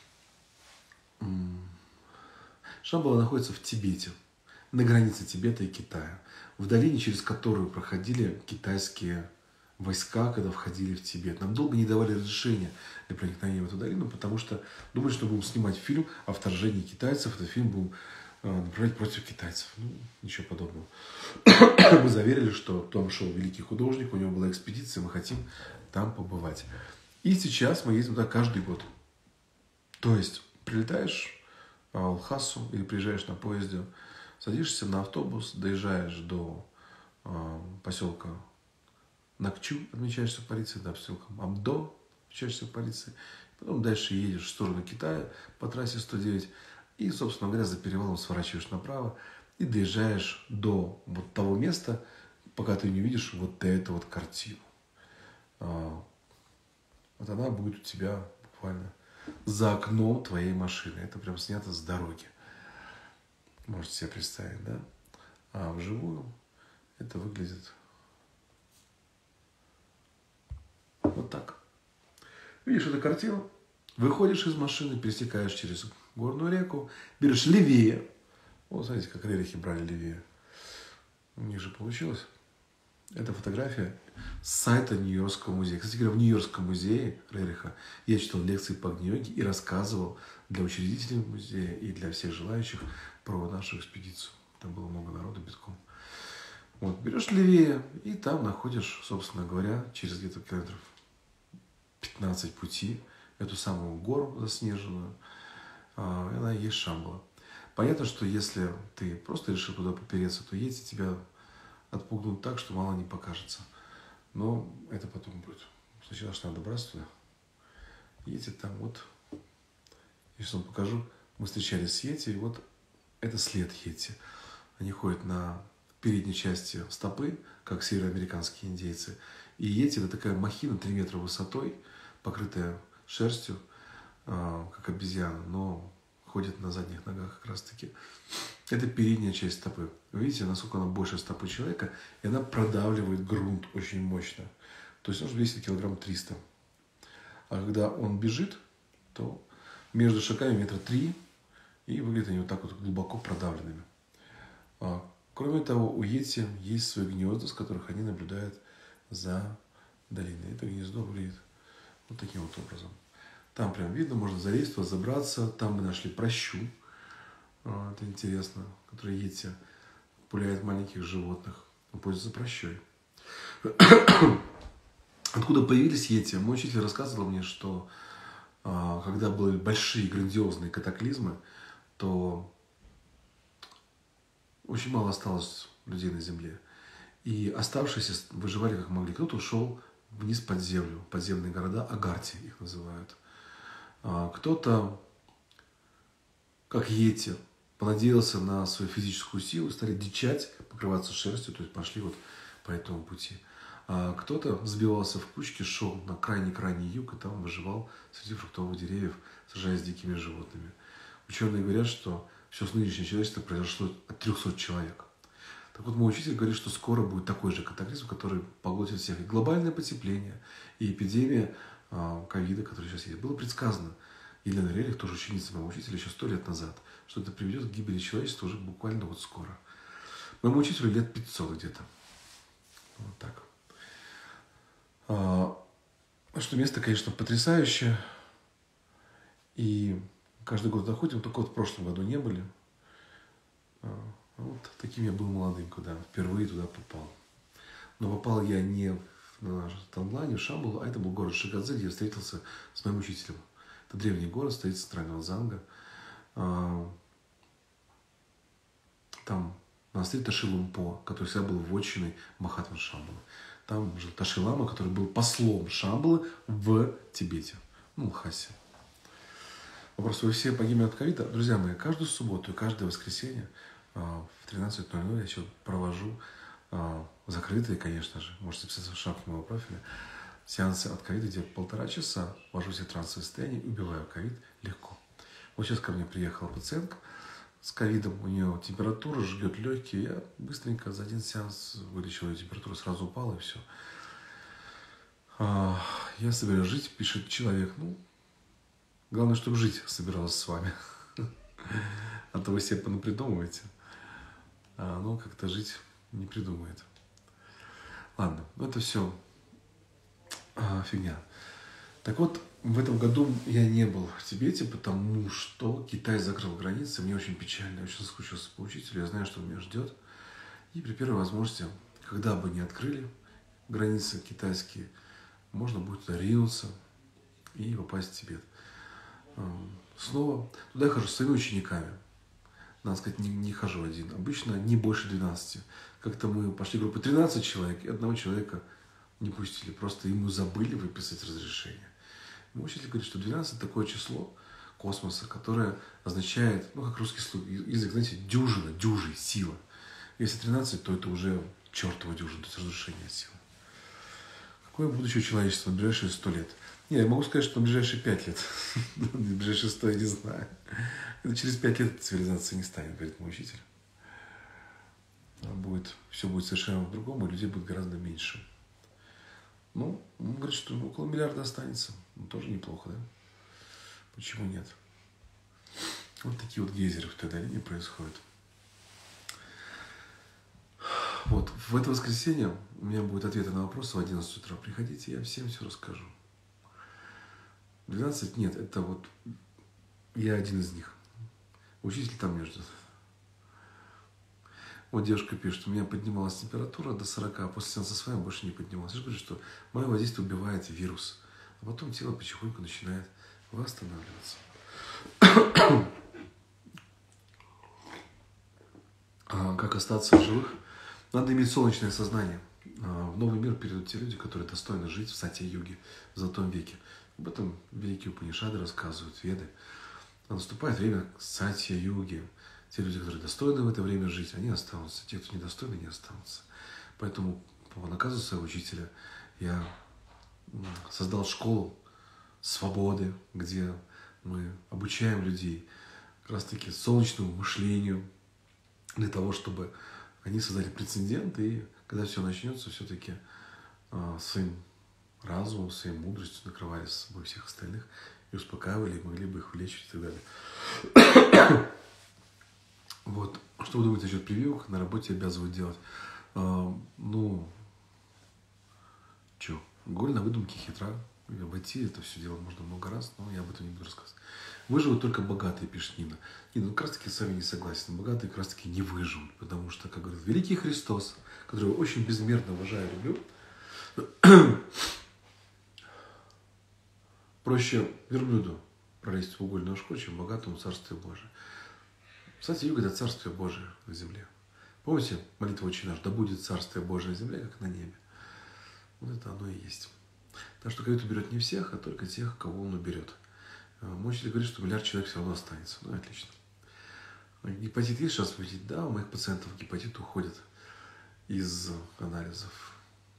Шамбала находится в Тибете, на границе Тибета и Китая, в долине, через которую проходили китайские войска, когда входили в Тибет. Нам долго не давали разрешения для проникновения в эту долину, потому что думали, что будем снимать фильм о вторжении китайцев, этот фильм будем направлять против китайцев. Ничего подобного. Мы заверили, что там шел великий художник, у него была экспедиция, мы хотим там побывать. И сейчас мы ездим туда каждый год. То есть прилетаешь в Лхасу или приезжаешь на поезде, садишься на автобус, доезжаешь до поселка Накчу, отмечаешься в полиции, до поселка Амдо, отмечаешься в полиции. Потом дальше едешь в сторону Китая по трассе 109 и, собственно говоря, за перевалом сворачиваешь направо и доезжаешь до вот того места, пока ты не видишь вот эту вот картину. Вот она будет у тебя буквально за окном твоей машины. Это прям снято с дороги. Можете себе представить, да? А вживую это выглядит вот так. Видишь эту картину? Выходишь из машины, пересекаешь через горную реку, берешь левее. Вот, смотрите, как рерихи брали левее. У них же получилось. Это фотография с сайта Нью-Йоркского музея. Кстати говоря, в Нью-Йоркском музее Рериха я читал лекции по Агни-йоге и рассказывал для учредителей музея и для всех желающих про нашу экспедицию. Там было много народу битком. Вот, берешь левее и там находишь, собственно говоря, через где-то километров 15 пути эту самую гору заснеженную. Она и есть Шамбала. Понятно, что если ты просто решил туда попереться, то едете тебя отпугнут так, что мало не покажется. Но это потом будет. Сначала надо добраться туда. Едете там, вот. Я сейчас вам покажу. Мы встречались с Йети, и вот это след Йети. Они ходят на передней части стопы, как североамериканские индейцы. И Йети — это такая махина 3 метра высотой, покрытая шерстью, как обезьяна, но ходит на задних ногах как раз таки. Это передняя часть стопы. Вы видите, насколько она больше стопы человека, и она продавливает грунт очень мощно. То есть он весит килограмм 300. А когда он бежит, то между шагами 3 метра, и выглядят они вот так вот глубоко продавленными. Кроме того, у Йети есть свои гнезда, с которых они наблюдают за долиной. Это гнездо выглядит вот таким вот образом. Там прям видно, можно залезть, туда забраться. Там мы нашли пращу. Это интересно, который Йети пуляет маленьких животных, пользуется пращой. Откуда появились Йети? Мой учитель рассказывал мне, что когда были большие грандиозные катаклизмы, то очень мало осталось людей на земле. И оставшиеся выживали как могли. Кто-то ушел вниз под землю, подземные города, агарти их называют. Кто-то, как Йети, понадеялся на свою физическую силу, стали дичать, покрываться шерстью, то есть пошли вот по этому пути. А кто-то сбивался в кучки, шел на крайний-крайний юг, и там выживал среди фруктовых деревьев, сражаясь с дикими животными. Ученые говорят, что все с нынешнее человечество произошло от 300 человек. Так вот, мой учитель говорит, что скоро будет такой же катаклизм, который поглотит всех. И глобальное потепление, и эпидемия ковида, которая сейчас есть. Было предсказано Еленой Рерих, тоже ученица моего учителя, еще 100 лет назад, что это приведет к гибели человечества уже буквально вот скоро. Моему учителю лет 500 где-то. Вот так. Что место, конечно, потрясающее. И каждый год доходим, только вот в прошлом году не были. Вот таким я был молодым, когда впервые туда попал. Но попал я не на Тонглане, в Шамбалу, а это был город Шигадзе, где я встретился с моим учителем. Это древний город, столица центрального Занга. Там монастырь Таши-Лумпо, который всегда был вотчиной Махатмы Шамбалы. Там жил Таши-Лама, который был послом Шамбалы в Тибете, Лхасе. Вопрос: вы все погибли от ковида? Друзья мои, каждую субботу и каждое воскресенье в 13:00 я еще провожу закрытые, конечно же, можете записаться в шапке моего профиля, сеансы от ковида, где 1,5 часа ввожу себя в трансовое состояние и убиваю ковид легко. Вот сейчас ко мне приехала пациентка с ковидом, у нее температура, жгет легкие. Я быстренько за один сеанс вылечил ее температуру, сразу упала и все. Я собираюсь жить, пишет человек. Главное, чтобы жить собиралась с вами. А то вы себе понапридумываете. А оно как-то жить не придумает. Ладно, это все фигня. Так вот, в этом году я не был в Тибете, потому что Китай закрыл границы. Мне очень печально, я очень соскучился по учителю. Я знаю, что он меня ждет. И при первой возможности, когда бы не открыли границы китайские, можно будет туда ринуться и попасть в Тибет. Снова туда я хожу с своими учениками. Надо сказать, не хожу один. Обычно не больше 12. Как-то мы пошли группой 13 человек, и одного человека не пустили. Просто ему забыли выписать разрешение. Мой учитель говорит, что 12 – это такое число космоса, которое означает, как русский язык, знаете, дюжина, дюжий, сила. Если 13, то это уже чертова дюжина, то есть разрушение силы. Какое будущее человечества на ближайшие 100 лет? Я могу сказать, что на ближайшие 5 лет. На ближайшие 100 я не знаю. Это через 5 лет цивилизации не станет, говорит мой учитель. Все будет совершенно по-другому, и людей будет гораздо меньше. Он говорит, что около миллиарда останется. Тоже неплохо, да? Почему нет? Вот такие вот гейзеры в той долине происходят. Вот, в это воскресенье у меня будут ответы на вопросы в 11 утра. Приходите, я всем все расскажу. 12 нет, это вот я один из них. Учитель там меня ждет. Вот девушка пишет, у меня поднималась температура до 40, а после сеанса с вами больше не поднималась. Я же говорю, что мое воздействие убивает вирус, а потом тело потихоньку начинает восстанавливаться. Как остаться в живых? Надо иметь солнечное сознание. В новый мир перейдут те люди, которые достойны жить в Сатья-юге, в Золотом веке. Об этом великие Упанишады рассказывают, Веды. Наступает время Сатья-юги. Те люди, которые достойны в это время жить, они останутся. Те, кто недостойны, не останутся. Поэтому по наказу своего учителя я создал школу свободы, где мы обучаем людей как раз-таки солнечному мышлению, для того, чтобы они создали прецедент, и когда все начнется, все-таки своим разумом, своей мудростью накрывали с собой всех остальных и успокаивали, и могли бы их вылечить и так далее. Вот. Что вы думаете насчет прививок? На работе обязывают делать. Голь на выдумке хитра. Обойти это все дело можно много раз, но я об этом не буду рассказывать. Выживут только богатые, пишет Нина. Нина, как раз таки с вами не согласен. Богатые как раз таки не выживут, потому что, как говорит великий Христос, которого я очень безмерно уважаю и люблю, проще верблюду пролезть в угольное ушко, чем богатому Царствие Божие. Кстати, юг – это Царствие Божие на земле. Помните молитву «Отче наш»? Да будет Царствие Божие на земле, как на небе. Вот это оно и есть. Так что ковид уберет не всех, а только тех, кого он уберет. Мой учитель говорит, что миллиард человек все равно останется. Отлично. Гепатит есть сейчас победить? Да, у моих пациентов гепатит уходит из анализов.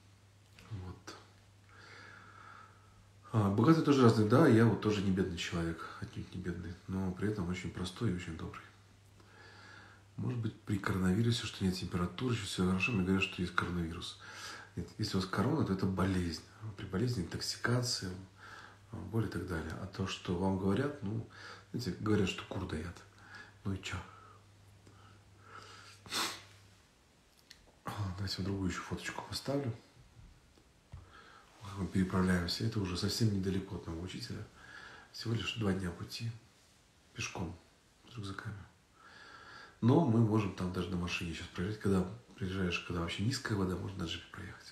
Вот. Богатые тоже разные. Да, я вот тоже не бедный человек, отнюдь не бедный, но при этом очень простой и очень добрый. Может быть, при коронавирусе, что нет температуры, что все хорошо, мне говорят, что есть коронавирус. Нет, если у вас корона, то это болезнь. При болезни интоксикация, боль и так далее. А то, что вам говорят, знаете, говорят, что кур даят. Ну и чё? Давайте я другую еще фоточку поставлю. Мы переправляемся. Это уже совсем недалеко от моего учителя. Всего лишь 2 дня пути. Пешком. С рюкзаками. Но мы можем там даже на машине сейчас проезжать, когда приезжаешь, когда вообще низкая вода, можно на джипе проехать.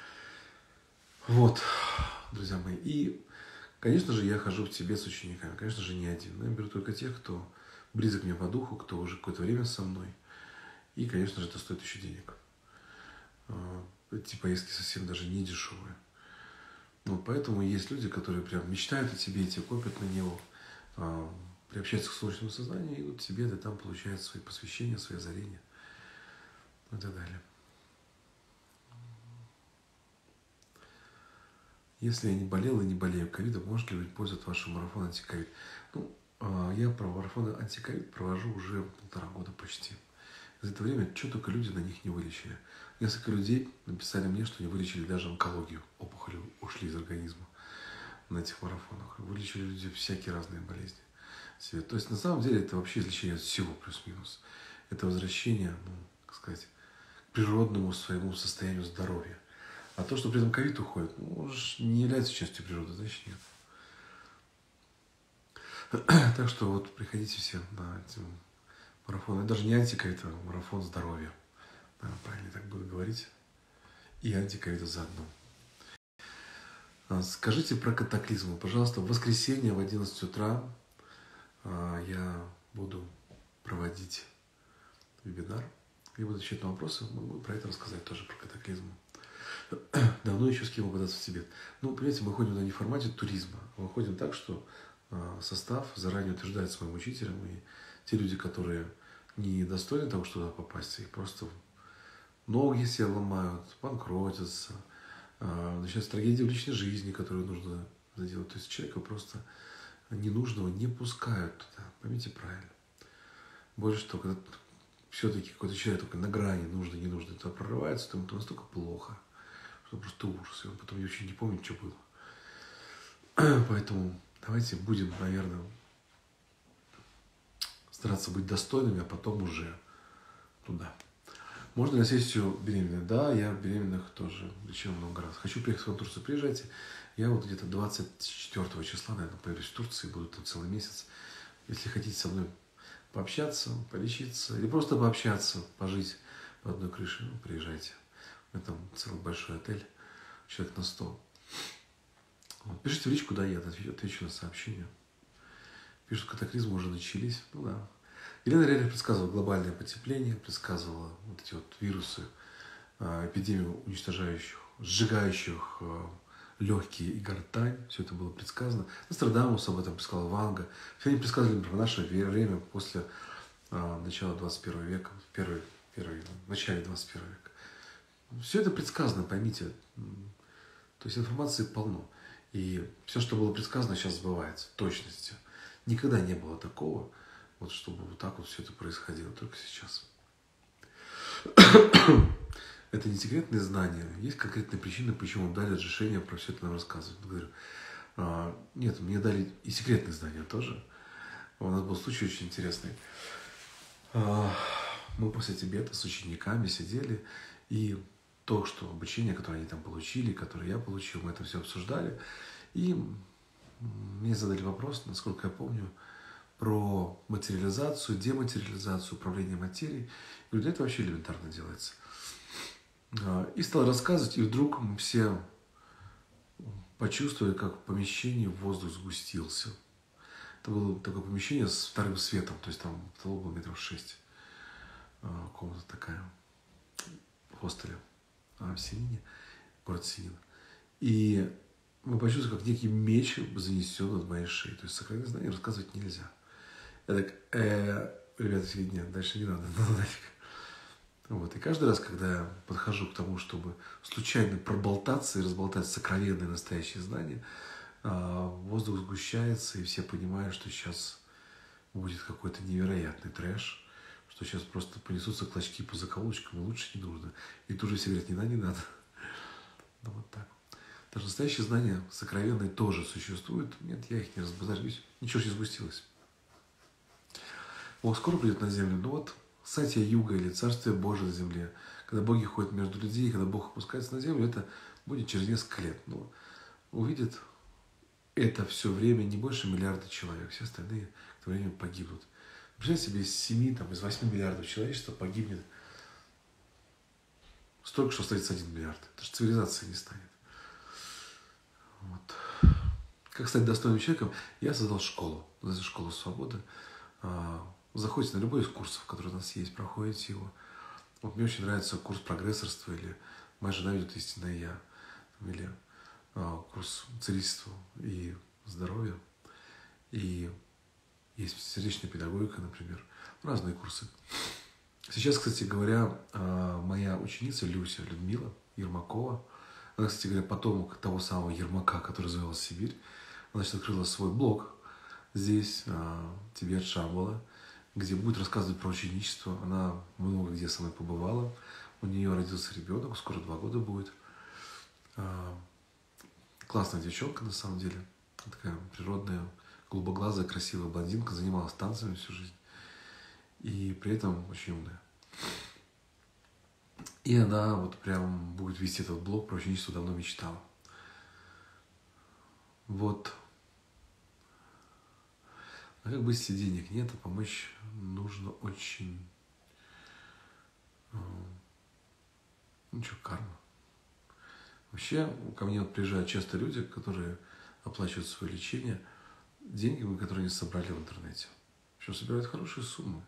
Вот, друзья мои. И, конечно же, я хожу в Тибет с учениками. Конечно же, не один. Но я беру только тех, кто близок мне по духу, кто уже какое-то время со мной. И, конечно же, это стоит еще денег. Эти поездки совсем даже не дешевые. Вот поэтому есть люди, которые прям мечтают о Тибете, копят на него, приобщаются к солнечному сознанию, и идут в Тибет, и там получают свои посвящения, свои озарения и так далее. Если я не болел и не болею ковидом, может ли быть польза от вашего марафона антиковид? Ну, я про марафоны антиковид провожу уже 1,5 года почти. За это время что только люди на них не вылечили. Несколько людей написали мне, что они вылечили даже онкологию. Опухоли ушли из организма на этих марафонах. Вылечили люди всякие разные болезни себе. То есть, на самом деле, это вообще излечение от всего плюс-минус. Это возвращение, как сказать, к природному своему состоянию здоровья. А то, что при этом ковид уходит, он же не является частью природы, значит, нет. Так что вот приходите все на эти марафоны. Даже не антиковид, а марафон здоровья. Да, правильно так буду говорить. И антиковида заодно. Скажите про катаклизмы. Пожалуйста, в воскресенье в 11 утра я буду проводить вебинар. И буду отвечать на вопросы. Могу про это рассказать тоже, про катаклизмы. Давно еще с кем попадаться в Тибет. Ну, понимаете, мы ходим туда не в формате туризма. Мы ходим так, что состав заранее утверждается моим учителем. И те люди, которые не достойны того, чтобы туда попасть, их просто ноги себе ломают, банкротятся, начинается трагедия в личной жизни, которую нужно сделать. То есть человека просто ненужного не пускают туда. Поймите правильно. Больше того, когда все-таки какой-то человек только на грани нужно, не нужно, туда прорывается, то ему настолько плохо, что просто ужас. И он потом вообще не помнит, что было. Поэтому давайте будем, наверное, стараться быть достойными, а потом уже туда. Можно ли сессию беременных? Да, я беременных тоже лечил много раз. Хочу приехать в Турцию, приезжайте. Я вот где-то 24 числа, наверное, появлюсь в Турции, буду там целый месяц. Если хотите со мной пообщаться, полечиться, или просто пообщаться, пожить в одной крыше, приезжайте. У меня там целый большой отель, человек на 100. Вот. Пишите в личку, да, я отвечу на сообщения. Пишут, катаклизмы уже начались. Ну да. Елена реально предсказывала глобальное потепление, предсказывала вот эти вот вирусы, эпидемию уничтожающих, сжигающих легкие и гортань. Все это было предсказано. Нострадамус об этом предсказал, Ванга. Все они предсказывали про наше время после начала 21 века, в начале 21 века. Все это предсказано, поймите. То есть информации полно. И все, что было предсказано, сейчас сбывается в точности. Никогда не было такого, вот чтобы вот так вот все это происходило, только сейчас. Это не секретные знания. Есть конкретные причины, почему дали разрешение про все это нам рассказывать. Говорю, нет, мне дали и секретные знания тоже. У нас был случай очень интересный. Мы после Тибета с учениками сидели, и то, что обучение, которое они там получили, которое я получил, мы это все обсуждали. И мне задали вопрос, насколько я помню, про материализацию, дематериализацию, управление материей. И говорю, да это вообще элементарно делается. И стал рассказывать, и вдруг все почувствовали, как в помещении воздух сгустился. Это было такое помещение с вторым светом, то есть там потолок был 6 метров. Комната такая в хостеле в Синине, город Синин. И мы почувствовали, как некий меч занесен над моей шеей. То есть сокровенные знания рассказывать нельзя. Я так, ребята, нет, дальше не надо, нафиг. Вот. И каждый раз, когда я подхожу к тому, чтобы случайно проболтаться и разболтать сокровенные настоящие знания, воздух сгущается, и все понимают, что сейчас будет какой-то невероятный трэш, что сейчас просто понесутся клочки по закоулочкам, и лучше не нужно. И тут же все говорят, не надо. Ну, вот так. Даже настоящие знания сокровенные тоже существуют. Нет, я их не разбазарю. Ничего не сгустилось. Бог скоро придет на землю. Ну вот, Сатья Юга или Царствие Божие на земле. Когда боги ходят между людей, когда Бог опускается на землю, это будет через несколько лет. Но увидит это все время не больше миллиарда человек. Все остальные к тому времени погибнут. Представляете себе, из 7, там, из 8 миллиардов человечества погибнет столько, что остается 1 миллиард. Это же цивилизация не станет. Вот. Как стать достойным человеком? Я создал школу. Называется «Школа свободы». Заходите на любой из курсов, которые у нас есть, проходите его. Вот мне очень нравится курс прогрессорства, или «Моя жена ведет истинное я», или курс целительства и здоровья. И есть сердечная педагогика, например. Разные курсы. Сейчас, кстати говоря, моя ученица Люся, Людмила Ермакова, она, кстати говоря, потомок того самого Ермака, который завоевал Сибирь, она сейчас открыла свой блог здесь, Тибет Шамбала, где будет рассказывать про ученичество. Она много где со мной побывала. У нее родился ребенок, скоро 2 года будет. Классная девчонка, на самом деле. Такая природная, голубоглазая, красивая блондинка. Занималась танцами всю жизнь. И при этом очень умная. И она вот прям будет вести этот блог про ученичество, давно мечтала. Вот. А как быть, если денег нет, а помочь нужно очень... Ну что, карма. Вообще, ко мне вот приезжают часто люди, которые оплачивают свое лечение деньгами, которые они собрали в интернете. Причем собирают хорошие суммы.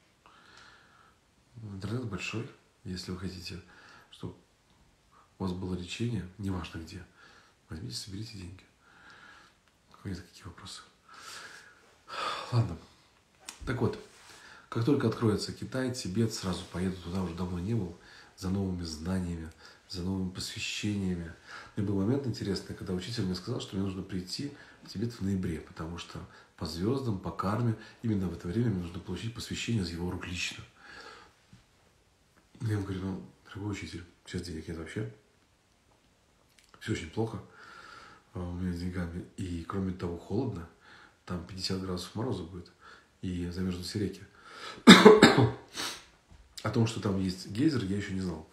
Интернет большой. Если вы хотите, чтобы у вас было лечение, неважно где, возьмите, соберите деньги. Какие вопросы? Ладно. Так вот, как только откроется Китай, Тибет, сразу поеду туда, уже давно не был, за новыми знаниями, за новыми посвящениями. И был момент интересный, когда учитель мне сказал, что мне нужно прийти в Тибет в ноябре, потому что по звездам, по карме, именно в это время мне нужно получить посвящение из его рук лично. Я ему говорю, ну, дорогой учитель, сейчас денег нет вообще. Все очень плохо у меня с деньгами. И кроме того, холодно. Там 50 градусов мороза будет. И замерзнут все реки. О том, что там есть гейзер, я еще не знал.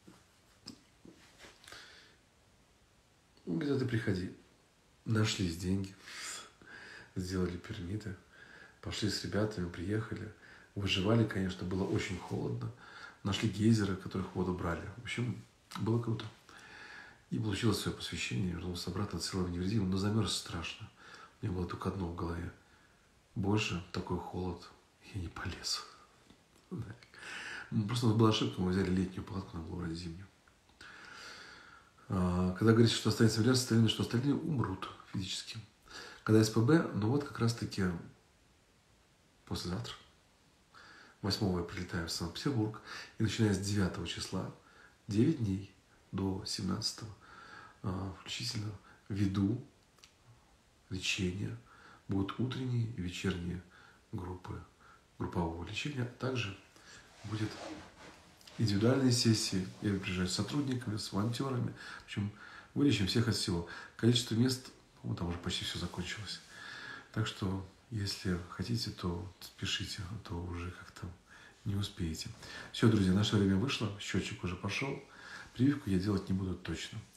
Где ты приходи. Нашлись деньги. Сделали пирамиды. Пошли с ребятами, приехали. Выживали, конечно, было очень холодно. Нашли гейзеры, которых воду брали. В общем, было круто. И получилось свое посвящение. Вернулся обратно целым невредимым, но замерз страшно. У меня было только одно в голове. Больше такой холод я не полез. Просто у нас была ошибка, мы взяли летнюю палатку, надо было брать зимнюю. Когда говорится, что останется миллиард, состояние, что остальные умрут физически. Когда СПБ, ну вот как раз-таки послезавтра, 8 я прилетаю в Санкт-Петербург, и начиная с 9 числа, 9 дней до 17 включительно, веду лечение. Будут утренние и вечерние группы группового лечения. Также будет индивидуальные сессии. Я приезжаю с сотрудниками, с волонтерами. В общем, вылечим всех от всего. Количество мест, вот там уже почти все закончилось. Так что, если хотите, то спешите, а то уже как-то не успеете. Все, друзья, наше время вышло, счетчик уже пошел. Прививку я делать не буду точно.